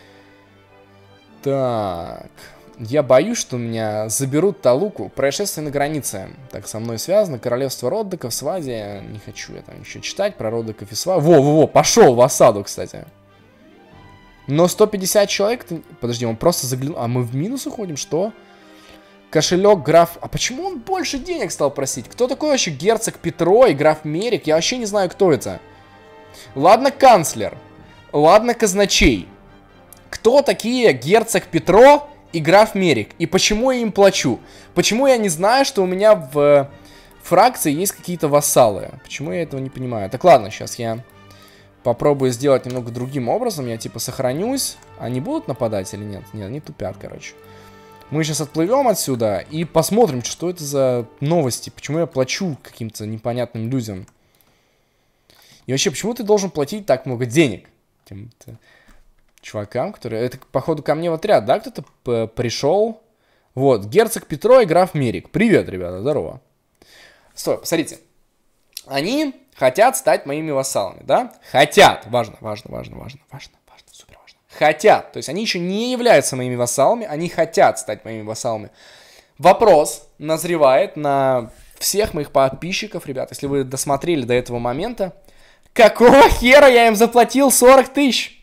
A: Так, я боюсь, что у меня заберут Талуку. Происшествие на границе. Так, со мной связано. Королевство роддоков, Свади. Не хочу я там еще читать про роддоков и Свади. Во, пошел в осаду, кстати. Но 150 человек... Подожди, он просто заглянул... А мы в минус уходим? Что? Кошелек, граф... А почему он больше денег стал просить? Кто такой вообще герцог Петро и граф Мерик? Я вообще не знаю, кто это. Ладно, канцлер. Ладно, казначей. Кто такие герцог Петро и граф Мерик? И почему я им плачу? Почему я не знаю, что у меня в фракции есть какие-то вассалы? Почему я этого не понимаю? Так, ладно, сейчас я... попробую сделать немного другим образом. Я типа сохранюсь. Они будут нападать или нет? Нет, они тупят, короче. Мы сейчас отплывем отсюда и посмотрим, что это за новости. Почему я плачу каким-то непонятным людям. И вообще, почему ты должен платить так много денег? Тем-то чувакам, которые... Это, походу, ко мне в отряд, да? Кто-то пришел. Вот, герцог Петро и граф Мерик. Привет, ребята, здорово. Стой, посмотрите. Они... хотят стать моими вассалами, да? Хотят. Важно, супер важно. Хотят. То есть они еще не являются моими вассалами, они хотят стать моими вассалами. Вопрос назревает на всех моих подписчиков, ребят, если вы досмотрели до этого момента. Какого хера я им заплатил 40 тысяч?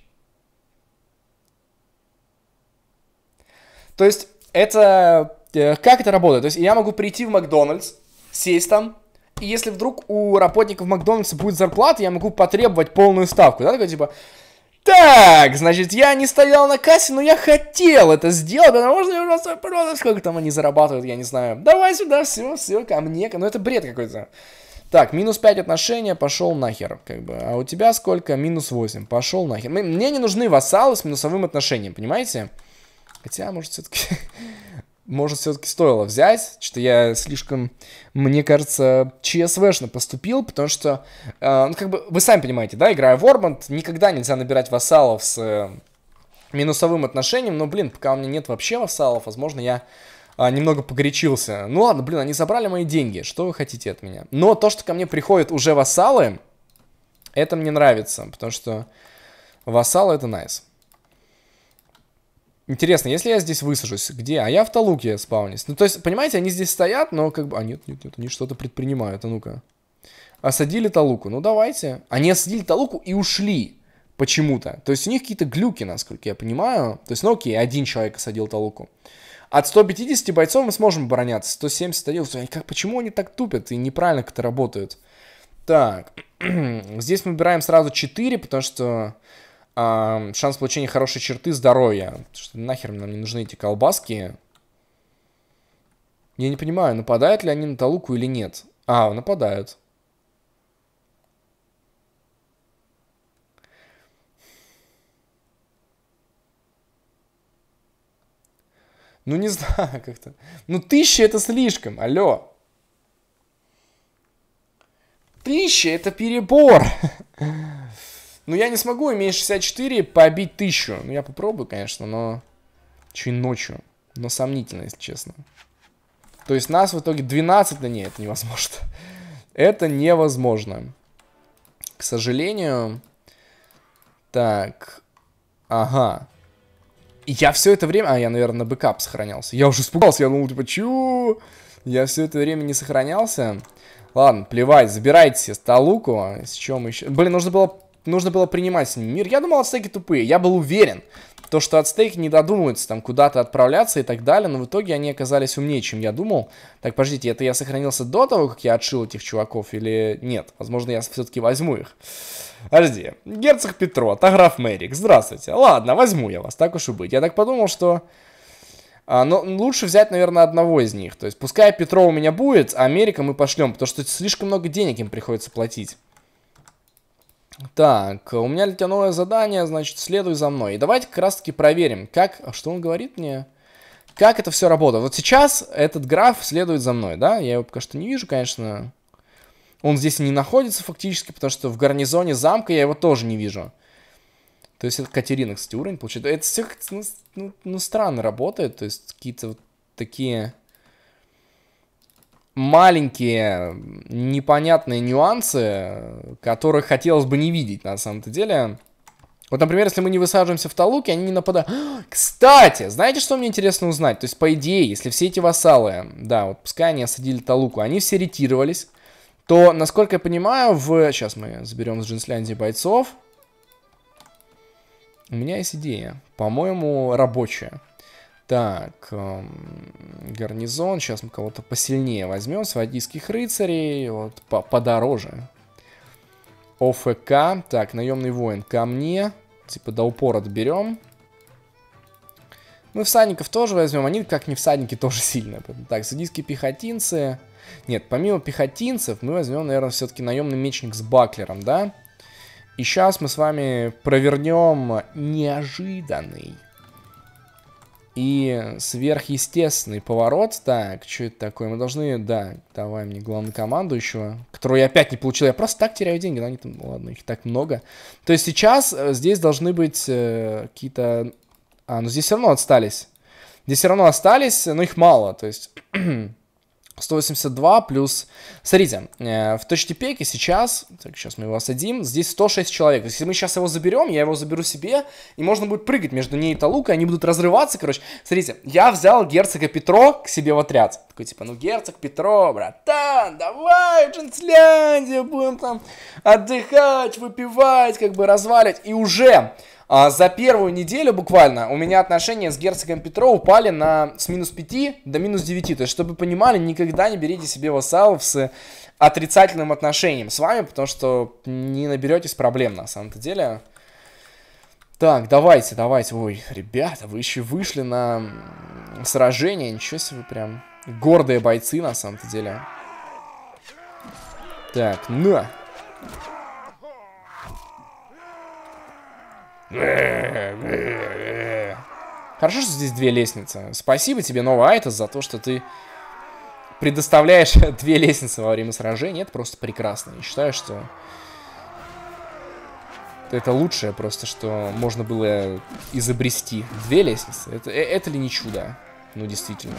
A: То есть это... Как это работает? То есть я могу прийти в Макдональдс, сесть там, и если вдруг у работников Макдональдса будет зарплата, я могу потребовать полную ставку, да, такой типа, так, значит, я не стоял на кассе, но я хотел это сделать, потому что просто сколько там они зарабатывают, я не знаю, давай сюда, все, ко мне, ну это бред какой-то. Так, минус 5 отношения, пошел нахер, как бы, а у тебя сколько? Минус 8, пошел нахер. Мне не нужны вассалы с минусовым отношением, понимаете? Хотя, может, все-таки... может, все-таки стоило взять. Что-то я слишком, мне кажется, ЧСВшно поступил, потому что, ну, как бы, вы сами понимаете, да, играя в Warband, никогда нельзя набирать вассалов с минусовым отношением, но, блин, пока у меня нет вообще вассалов, возможно, я немного погорячился. Ну ладно, блин, они забрали мои деньги, что вы хотите от меня? Но то, что ко мне приходят уже вассалы, это мне нравится, потому что вассалы это nice. Интересно, если я здесь высажусь, где? А я в Талуке спаунюсь. Ну, то есть, понимаете, они здесь стоят, но как бы... А, нет, они что-то предпринимают, а ну-ка. Осадили Талуку, ну давайте. Они осадили Талуку и ушли почему-то. То есть, у них какие-то глюки, насколько я понимаю. То есть, ну окей, один человек осадил Талуку. От 150 бойцов мы сможем обороняться. 171. Почему они так тупят и неправильно как-то работают? Так, здесь мы выбираем сразу 4, потому что... шанс получения хорошей черты здоровья. Потому что нахер нам не нужны эти колбаски. Я не понимаю, нападают ли они на Талуку или нет. Нападают. Ну, не знаю, как-то. Ну, 1000 это слишком, алло. 1000 это перебор. Ну, я не смогу, имея 64, побить 1000. Ну, я попробую, конечно, но... Еще и ночью. Но сомнительно, если честно. То есть нас в итоге 12... Да нет, это невозможно. Это невозможно. К сожалению. Так. Ага. И я все это время... я, наверное, на бэкап сохранялся. Я уже испугался, я думал, типа, чё? Я все это время не сохранялся. Ладно, плевать, забирайте Талуку. С чем еще... Блин, нужно было принимать с ним мир. Я думал, ацтеки тупые. Я был уверен, то, что ацтеки не додумаются там куда-то отправляться и так далее. Но в итоге они оказались умнее, чем я думал. Так, подождите, это я сохранился до того, как я отшил этих чуваков или нет? Возможно, я все-таки возьму их. Подожди. Герцог Петро, Таграф Мэрик. Здравствуйте. Ладно, возьму я вас, так уж и быть. Я так подумал, что... но лучше взять, наверное, одного из них. То есть, пускай Петро у меня будет, а Америка мы пошлем, потому что слишком много денег им приходится платить. Так, у меня ледяное задание, значит, следуй за мной. И давайте как раз-таки проверим, как... что он говорит мне? Как это все работает? Вот сейчас этот граф следует за мной, да? Я его пока что не вижу, конечно. Он здесь не находится фактически, потому что в гарнизоне замка я его тоже не вижу. То есть это Катерина, кстати, уровень получает. Это все как-то, ну, странно работает. То есть какие-то вот такие... маленькие, непонятные нюансы, которых хотелось бы не видеть, на самом-то деле. Вот, например, если мы не высаживаемся в Талуке, они не нападают. Кстати, знаете, что мне интересно узнать? То есть, по идее, если все эти вассалы, да, вот пускай они осадили Талуку, они все ретировались, то, насколько я понимаю, Сейчас мы заберем с Джинсляндии бойцов. У меня есть идея, по-моему, рабочая. Так, гарнизон, сейчас мы кого-то посильнее возьмем, свадийских рыцарей, вот, подороже. ОФК, так, наемный воин ко мне, типа до упора доберем. Мы всадников тоже возьмем, они как не всадники тоже сильные. Так, свадийские пехотинцы, нет, помимо пехотинцев мы возьмем, наверное, все-таки наемный мечник с баклером, да? И сейчас мы с вами провернем неожиданный и сверхъестественный поворот. Так, что это такое? Мы должны... Да, давай мне главнокомандующего, которого я опять не получил. Я просто так теряю деньги. Да, они там, ладно, их так много. То есть сейчас здесь должны быть какие-то... ну здесь все равно отстались. Здесь все равно остались, но их мало. То есть... 182 плюс... Смотрите, в точке пеки сейчас... Так, сейчас мы его осадим. Здесь 106 человек. То есть, если мы сейчас его заберем, я его заберу себе, и можно будет прыгать между ней и Талукой, они будут разрываться, короче. Смотрите, я взял герцога Петро к себе в отряд. Такой, типа, ну, герцог Петро, братан, давай в Джинсляндию будем там отдыхать, выпивать, как бы развалить. И уже... за первую неделю буквально у меня отношения с герцогом Петро упали с минус 5 до минус 9. То есть, чтобы вы понимали, никогда не берите себе вассалов с отрицательным отношением с вами, потому что не наберетесь проблем на самом-то деле. Так, давайте. Ой, ребята, вы еще вышли на сражение. Ничего себе, прям гордые бойцы на самом-то деле. Так, на. Хорошо, что здесь 2 лестницы. Спасибо тебе, новый Айтос, за то, что ты предоставляешь 2 лестницы во время сражения. Это просто прекрасно. Я считаю, что это лучшее просто, что можно было изобрести. 2 лестницы. Это ли не чудо? Ну, действительно.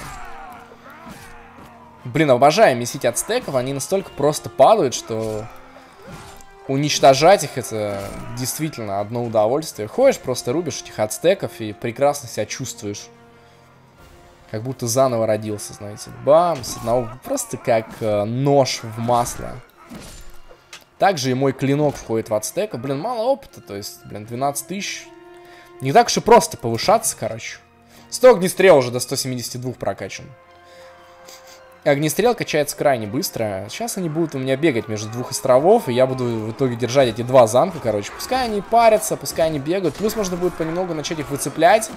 A: Блин, обожаю месить ацтеков. Они настолько просто падают, что уничтожать их — это действительно одно удовольствие. Ходишь, просто рубишь этих ацтеков и прекрасно себя чувствуешь. Как будто заново родился, знаете. Бам, с одного, просто как нож в масло. Также и мой клинок входит в ацтеков. Блин, мало опыта, то есть, блин, 12 тысяч. Не так уж и просто повышаться, короче. 100 огнестрел уже до 172 прокачан. Огнестрел качается крайне быстро. Сейчас они будут у меня бегать между 2 островов, и я буду в итоге держать эти 2 замка, короче. Пускай они парятся, пускай они бегают. Плюс можно будет понемногу начать их выцеплять.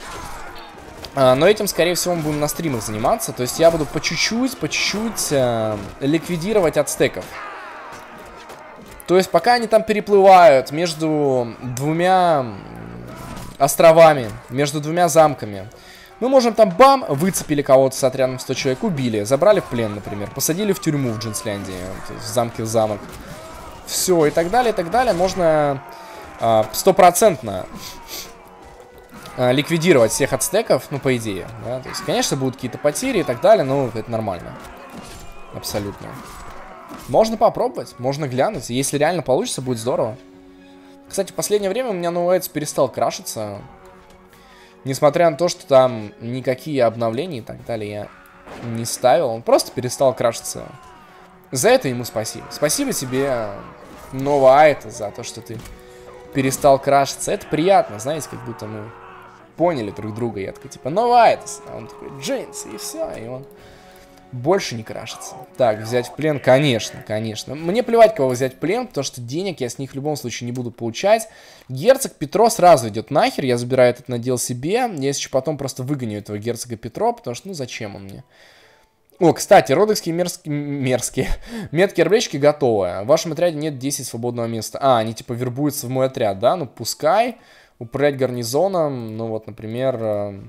A: Но этим, скорее всего, мы будем на стримах заниматься. То есть я буду по чуть-чуть ликвидировать ацтеков. То есть пока они там переплывают между 2 островами, между 2 замками, мы можем там, бам, выцепили кого-то с отрядом 100 человек, убили, забрали в плен, например, посадили в тюрьму в Джинсляндии, в замке в замок. Все, и так далее, и так далее. Можно 100% ликвидировать всех ацтеков, ну, по идее, да? То есть, конечно, будут какие-то потери и так далее, но это нормально. Абсолютно. Можно попробовать, можно глянуть. Если реально получится, будет здорово. Кстати, в последнее время у меня NoAds перестал крашиться. Несмотря на то, что там никакие обновления и так далее я не ставил. Он просто перестал крашиться. За это ему спасибо. Спасибо тебе, NoAds, за то, что ты перестал крашиться. Это приятно, знаете, как будто мы поняли друг друга. Я такой, типа, NoAds. А он такой, Джинс, и все. И он больше не крашится. Так, взять в плен? Конечно, конечно. Мне плевать, кого взять в плен, потому что денег я с них в любом случае не буду получать. Герцог Петро сразу идет нахер. Я забираю этот надел себе. Я еще потом просто выгоню этого герцога Петро, потому что, ну, зачем он мне? О, кстати, родовские мерзкие метки арбалетчики готовы. В вашем отряде нет 10 свободного места. А, они типа вербуются в мой отряд, да? Ну, пускай. Управлять гарнизоном. Ну, вот, например...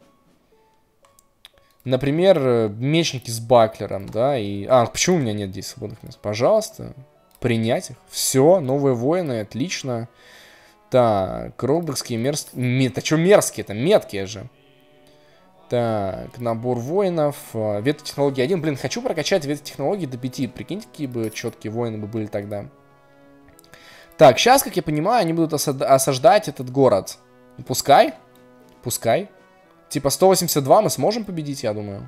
A: Например, мечники с баклером, да, и... А, почему у меня нет 10 свободных мест? Пожалуйста, принять их. Все, новые воины, отлично. Так, робокские мерзкие... Это что мерзкие? Это меткие же. Так, набор воинов. Ветотехнологии 1. Блин, хочу прокачать ветотехнологии до 5. Прикиньте, какие бы четкие воины бы были тогда. Так, сейчас, как я понимаю, они будут осаждать этот город. Пускай. Пускай. Типа 182 мы сможем победить, я думаю.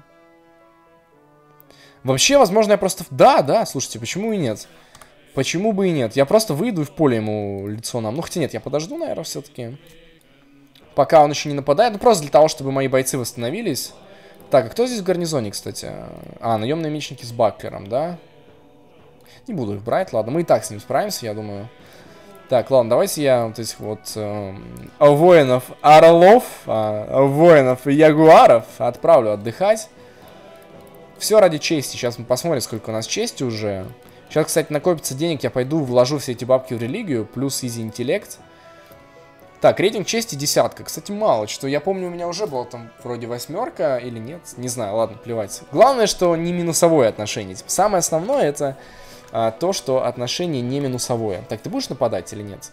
A: Вообще, возможно, я просто... Да, слушайте, почему и нет? Почему бы и нет? Я просто выйду и в поле ему лицо нам. Ну, хотя нет, я подожду, наверное, все-таки. Пока он еще не нападает. Ну, просто для того, чтобы мои бойцы восстановились. Так, а кто здесь в гарнизоне, кстати? А, наемные мечники с баклером, да? Не буду их брать, ладно. Мы и так с ним справимся, я думаю. Так, ладно, давайте я вот этих вот воинов орлов, воинов ягуаров отправлю отдыхать. Все ради чести. Сейчас мы посмотрим, сколько у нас чести уже. Сейчас, кстати, накопится денег, я пойду вложу все эти бабки в религию, плюс изи интеллект. Так, рейтинг чести 10. Кстати, мало, что я помню, у меня уже было там вроде 8 или нет. Не знаю, ладно, плевать. Главное, что не минусовое отношение. Типа, самое основное это... то, что отношение не минусовое. Так, ты будешь нападать или нет?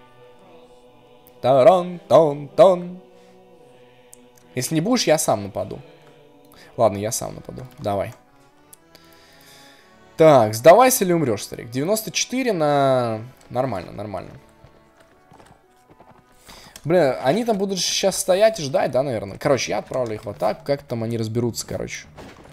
A: Таран-тон-тон. Если не будешь, я сам нападу. Ладно, я сам нападу. Давай. Так, сдавайся или умрешь, старик. 94 на... Нормально, нормально. Блин, они там будут сейчас стоять и ждать, да, наверное? Короче, я отправлю их в атаку. Как там они разберутся, короче.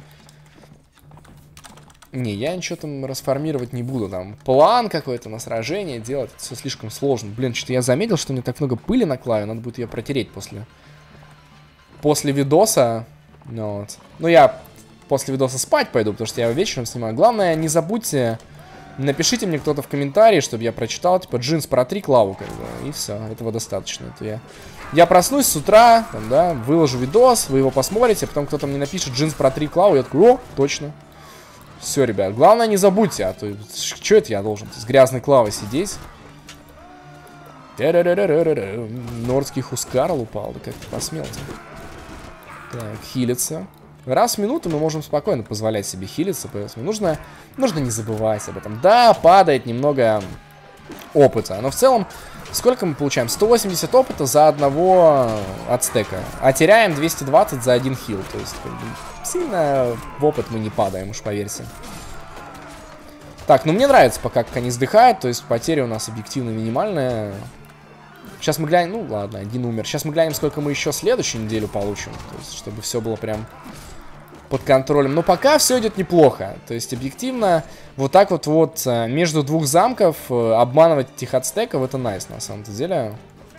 A: Не, я ничего там расформировать не буду. Там план какой-то на сражение делать. Это все слишком сложно. Блин, что-то я заметил, что у меня так много пыли на клаве. Надо будет ее протереть после видоса. Ну, вот. Ну, я после видоса спать пойду, потому что я вечером снимаю. Главное, не забудьте, напишите мне кто-то в комментарии, чтобы я прочитал. Типа, Джинс, протри клаву, как бы. И все, этого достаточно. Это я проснусь с утра, там, да, выложу видос, вы его посмотрите, а потом кто-то мне напишет Джинс, протри клаву. Я такой, о, точно. Все, ребят, главное не забудьте, а то что это я должен с грязной клавой сидеть? Нордский Хускарл упал. Да как ты посмел-то? Так, хилиться. Раз в минуту мы можем спокойно позволять себе хилиться, поэтому нужно не забывать об этом. Да, падает немного опыта, но в целом, сколько мы получаем? 180 опыта за одного ацтека, а теряем 220 за один хил, то есть как бы, сильно в опыт мы не падаем, уж поверьте. Так, ну мне нравится пока, как они сдыхают, то есть потери у нас объективно минимальные. Сейчас мы глянем, ну ладно, один умер. Сейчас мы глянем, сколько мы еще следующую неделю получим, то есть чтобы все было прям под контролем. Но пока все идет неплохо. То есть объективно вот так вот между двух замков обманывать этих ацтеков, это найс на самом деле.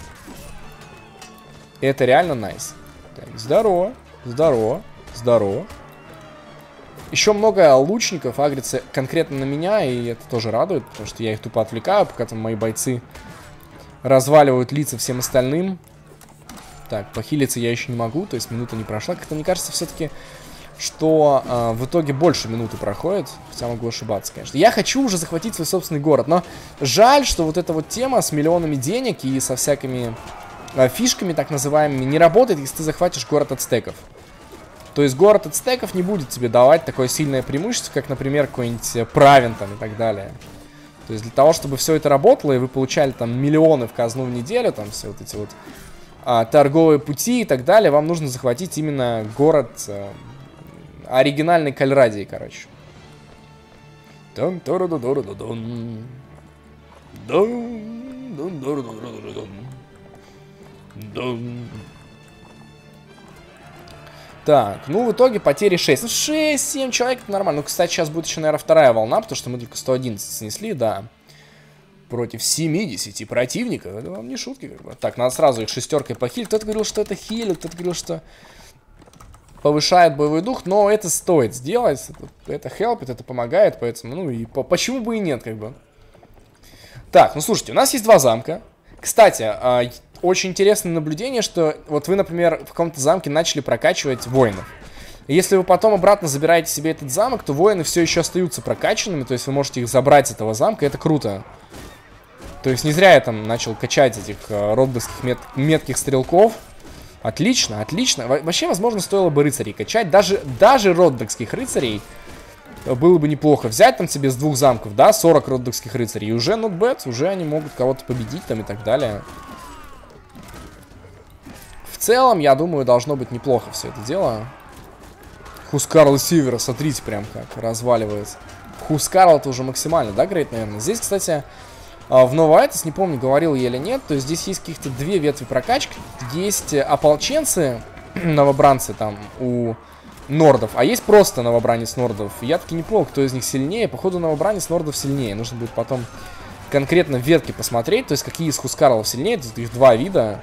A: Это реально найс. Так, здорово, здорово, здорово. Еще много лучников агрится конкретно на меня, и это тоже радует, потому что я их тупо отвлекаю, пока там мои бойцы разваливают лица всем остальным. Так, похилиться я еще не могу, то есть минута не прошла. Как-то мне кажется все-таки, что в итоге больше минуты проходит. Хотя могу ошибаться, конечно. Я хочу уже захватить свой собственный город, но жаль, что вот эта вот тема с миллионами денег и со всякими фишками, так называемыми, не работает, если ты захватишь город ацтеков. То есть город ацтеков не будет тебе давать такое сильное преимущество, как, например, какой-нибудь Правен там и так далее. То есть для того, чтобы все это работало, и вы получали там миллионы в казну в неделю, там все вот эти вот торговые пути и так далее, вам нужно захватить именно город оригинальной Кальрадии, короче. Так, ну в итоге потери 6. Ну 6-7 человек, это нормально. Ну, кстати, сейчас будет еще, наверное, вторая волна, потому что мы только 111 снесли, да. Против 70 противников. Это вам не шутки, как бы. Так, надо сразу их шестеркой похилить. Кто-то говорил, что это хилит, кто-то говорил, что повышает боевой дух, но это стоит сделать. Это хелпит, это помогает, поэтому, ну и почему бы и нет, как бы. Так, ну слушайте, у нас есть два замка. Кстати, очень интересное наблюдение, что вот вы, например, в каком-то замке начали прокачивать воинов. И если вы потом обратно забираете себе этот замок, то воины все еще остаются прокачанными, то есть вы можете их забрать с этого замка, это круто. То есть не зря я там начал качать этих ротбергских метких стрелков. Отлично, отлично. Вообще, возможно, стоило бы рыцарей качать. Даже ротбергских рыцарей было бы неплохо. Взять там себе с двух замков, да, 40 ротбергских рыцарей. И уже not bad, уже они могут кого-то победить там и так далее. В целом, я думаю, должно быть неплохо все это дело. Хускарл Севера, смотрите, прям как разваливается. Хускарл это уже максимально, да, грейд, наверное. Здесь, кстати, в Новоайтес, не помню, говорил я или нет, то есть здесь есть каких-то две ветви прокачки. Есть ополченцы, новобранцы там у нордов, а есть просто новобранец нордов. Я таки не помню, кто из них сильнее. Походу, новобранец нордов сильнее. Нужно будет потом конкретно в ветке посмотреть, то есть какие из Хускарлов сильнее. Тут их два вида.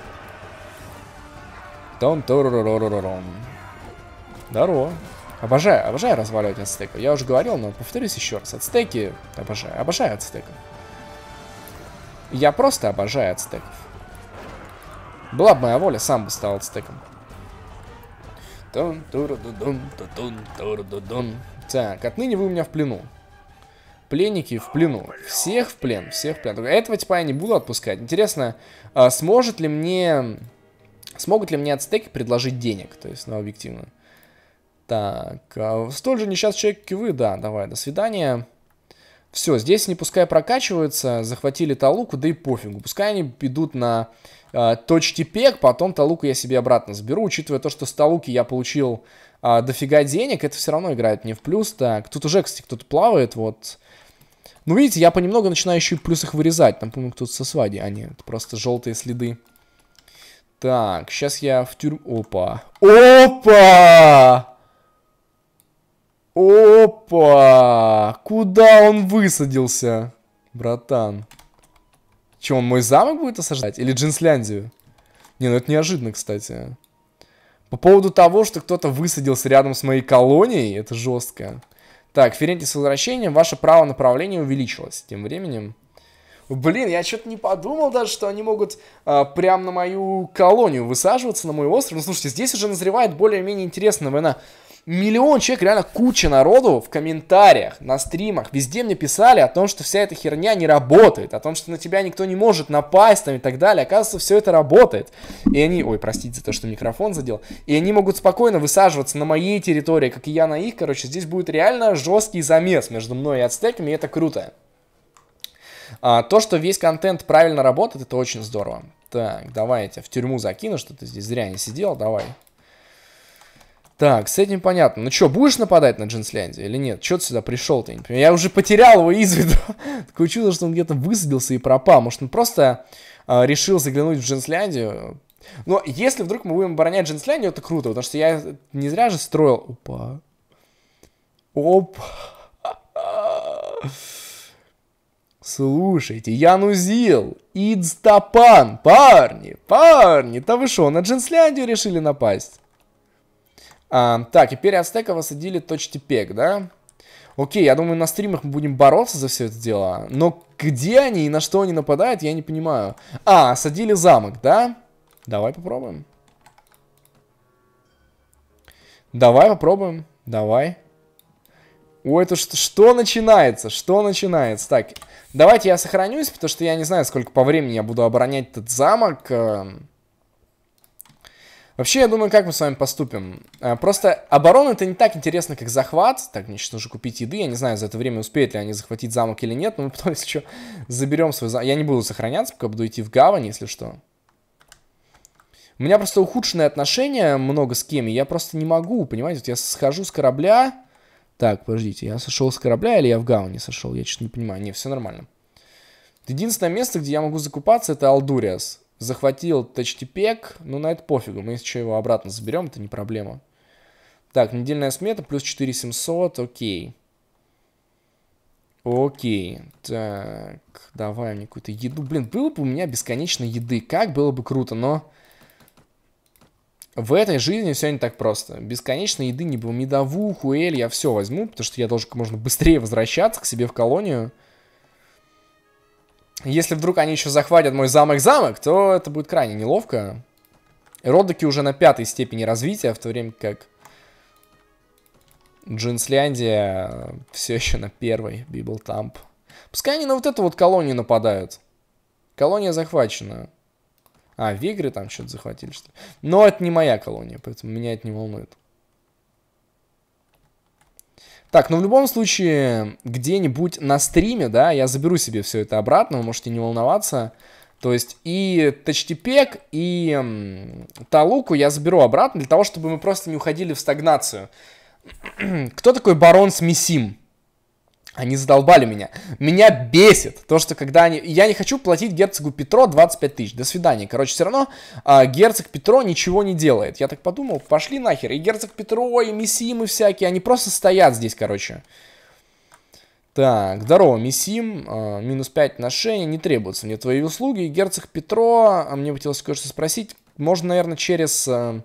A: Здорово. Обожаю разваливать ацтеков. Я уже говорил, но повторюсь еще раз. Ацтеки обожаю ацтеков. Я просто обожаю ацтеков. Была бы моя воля, сам бы стал ацтеком. Так, отныне вы у меня в плену. Пленники в плену. Всех в плен, всех в плен. Этого типа я не буду отпускать. Интересно, смогут ли мне ацтеки предложить денег? То есть, ну, объективно. Так, столь же несчастный человек, как и вы. Да, давай, до свидания. Все, здесь не пускай прокачиваются. Захватили Талуку, да и пофигу. Пускай они идут на точки пек, потом Талуку я себе обратно заберу. Учитывая то, что с Талуки я получил дофига денег, это все равно играет мне в плюс. Так, тут уже, кстати, кто-то плавает, вот. Ну, видите, я понемногу начинаю еще и плюс их вырезать. Там, по-моему, кто-то со свадьи. А нет, это просто желтые следы. Так, сейчас я в тюрьму... Опа! Опа! Опа! Куда он высадился, братан? Че, он мой замок будет осаждать? Или Джинсляндию? Не, ну это неожиданно, кстати. По поводу того, что кто-то высадился рядом с моей колонией, это жестко. Так, Ференти с возвращением, ваше право направления увеличилось. Тем временем... Блин, я что-то не подумал даже, что они могут прям на мою колонию высаживаться, на мой остров. Ну, слушайте, здесь уже назревает более-менее интересная война. Миллион человек, реально куча народу в комментариях, на стримах, везде мне писали о том, что вся эта херня не работает, о том, что на тебя никто не может напасть там, и так далее. Оказывается, все это работает. И они, ой, простите за то, что микрофон задел, и они могут спокойно высаживаться на моей территории, как и я на их. Короче, здесь будет реально жесткий замес между мной и ацтеками, и это круто. То, что весь контент правильно работает, это очень здорово. Так, давай я тебя в тюрьму закину, что ты здесь зря не сидел, давай. Так, с этим понятно. Ну что, будешь нападать на Джинсляндию или нет? Чё ты сюда пришел-то? Я уже потерял его из виду. Такое чудо, что он где-то высадился и пропал. Может, он просто решил заглянуть в Джинсляндию. Но если вдруг мы будем оборонять Джинсляндию, это круто, потому что я не зря же строил... Опа. Опа. Слушайте, Янузил, Идстапан, парни, да вы шо, на Джинсляндию решили напасть? Так, теперь ацтеков осадили точки пек, да? Окей, я думаю, на стримах мы будем бороться за все это дело. Но где они и на что они нападают, я не понимаю. Осадили замок, да? Давай попробуем. Давай. Ой, это что начинается? Что начинается? Так, давайте я сохранюсь, потому что я не знаю, сколько по времени я буду оборонять этот замок. Вообще, я думаю, как мы с вами поступим. Просто оборона это не так интересно, как захват. Так, мне сейчас нужно купить еды. Я не знаю, за это время успеют ли они захватить замок или нет. Но мы потом, если что, заберем свой замок. Я не буду сохраняться, пока буду идти в гавань, если что. У меня просто ухудшенные отношения много с кем. И я просто не могу, понимаете? Вот я схожу с корабля. Так, подождите, я сошел с корабля или я в гавани сошел? Я что-то не понимаю. Не, все нормально. Единственное место, где я могу закупаться, это Алдуриас. Захватил Тачтипек, ну на это пофигу, мы еще его обратно заберем, это не проблема. Так, недельная смета, плюс 4700, окей. Окей, так, давай мне какую-то еду. Блин, было бы у меня бесконечно еды, как было бы круто, но... В этой жизни все не так просто. Бесконечно еды не было. Медовуху, эль, я все возьму, потому что я должен как можно быстрее возвращаться к себе в колонию. Если вдруг они еще захватят мой замок, то это будет крайне неловко. Родоки уже на 5-й степени развития, в то время как Джинсляндия все еще на 1-й, Библтамп. Пускай они на вот эту вот колонию нападают. Колония захвачена. Вегры там что-то захватили, что ли. Но это не моя колония, поэтому меня это не волнует. Так, ну в любом случае, где-нибудь на стриме, да, я заберу себе все это обратно, вы можете не волноваться. То есть и Тачтипек, и Талуку я заберу обратно, для того, чтобы мы просто не уходили в стагнацию. Кто такой барон Смесим? Они задолбали меня. Меня бесит то, что когда они... Я не хочу платить герцогу Петро 25 тысяч. До свидания. Короче, все равно герцог Петро ничего не делает. Я так подумал, пошли нахер. И герцог Петро, и Мессимы всякие, они просто стоят здесь, короче. Так, здорово, Мессим. Минус 5 отношений. Не требуются мне твои услуги. Герцог Петро, мне бы хотелось кое-что спросить. Можно, наверное, через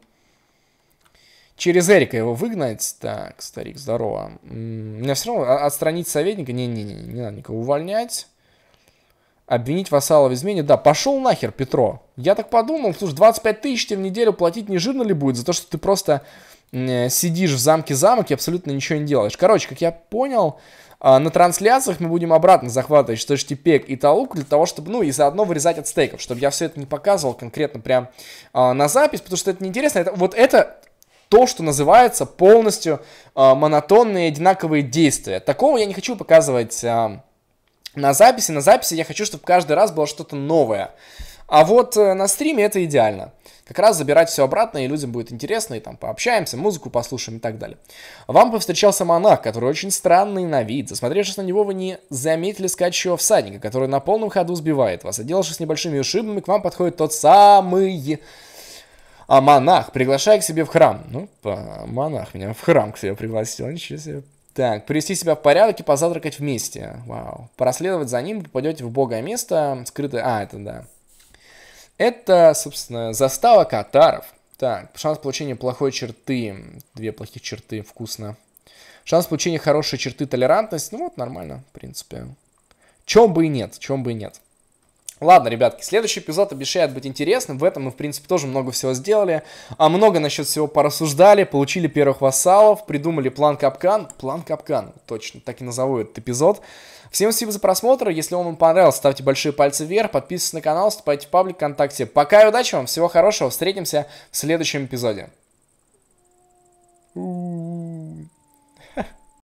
A: Эрика его выгнать. Так, старик, здорово. Меня все равно отстранить советника. Не надо никого увольнять. Обвинить вассала в измене. Да, пошел нахер, Петро. Я так подумал, слушай, 25 тысяч тебе в неделю платить не жирно ли будет за то, что ты просто сидишь в замке и абсолютно ничего не делаешь. Короче, как я понял, на трансляциях мы будем обратно захватывать Тачтипек и Талуку для того, чтобы, ну, и заодно вырезать ацтеков, чтобы я все это не показывал конкретно прям на запись, потому что это неинтересно. Это то, что называется полностью монотонные одинаковые действия. Такого я не хочу показывать на записи. На записи я хочу, чтобы каждый раз было что-то новое. А вот на стриме это идеально. Как раз забирать все обратно, и людям будет интересно, и там пообщаемся, музыку послушаем и так далее. Вам повстречался монах, который очень странный на вид. Засмотревшись на него, вы не заметили скачущего всадника, который на полном ходу сбивает вас. Отделавшись небольшими ушибами, к вам подходит тот самый... монах, приглашай к себе в храм. Ну, монах меня в храм к себе пригласил, ничего себе. Так, привести себя в порядок и позавтракать вместе. Вау. Проследовать за ним, попадете в убогое место, скрытое... это да. Это, собственно, застава катаров. Так, шанс получения плохой черты. 2 плохих черты, вкусно. Шанс получения хорошей черты толерантность. Ну вот, нормально, в принципе. Чем бы и нет. Ладно, ребятки, следующий эпизод обещает быть интересным. В этом мы, в принципе, тоже много всего сделали. Много насчет всего порассуждали, получили первых вассалов, придумали план-капкан. План-капкан, точно, так и назову этот эпизод. Всем спасибо за просмотр. Если он вам понравился, ставьте большие пальцы вверх, подписывайтесь на канал, вступайте в паблик ВКонтакте. Пока и удачи вам, всего хорошего, встретимся в следующем эпизоде.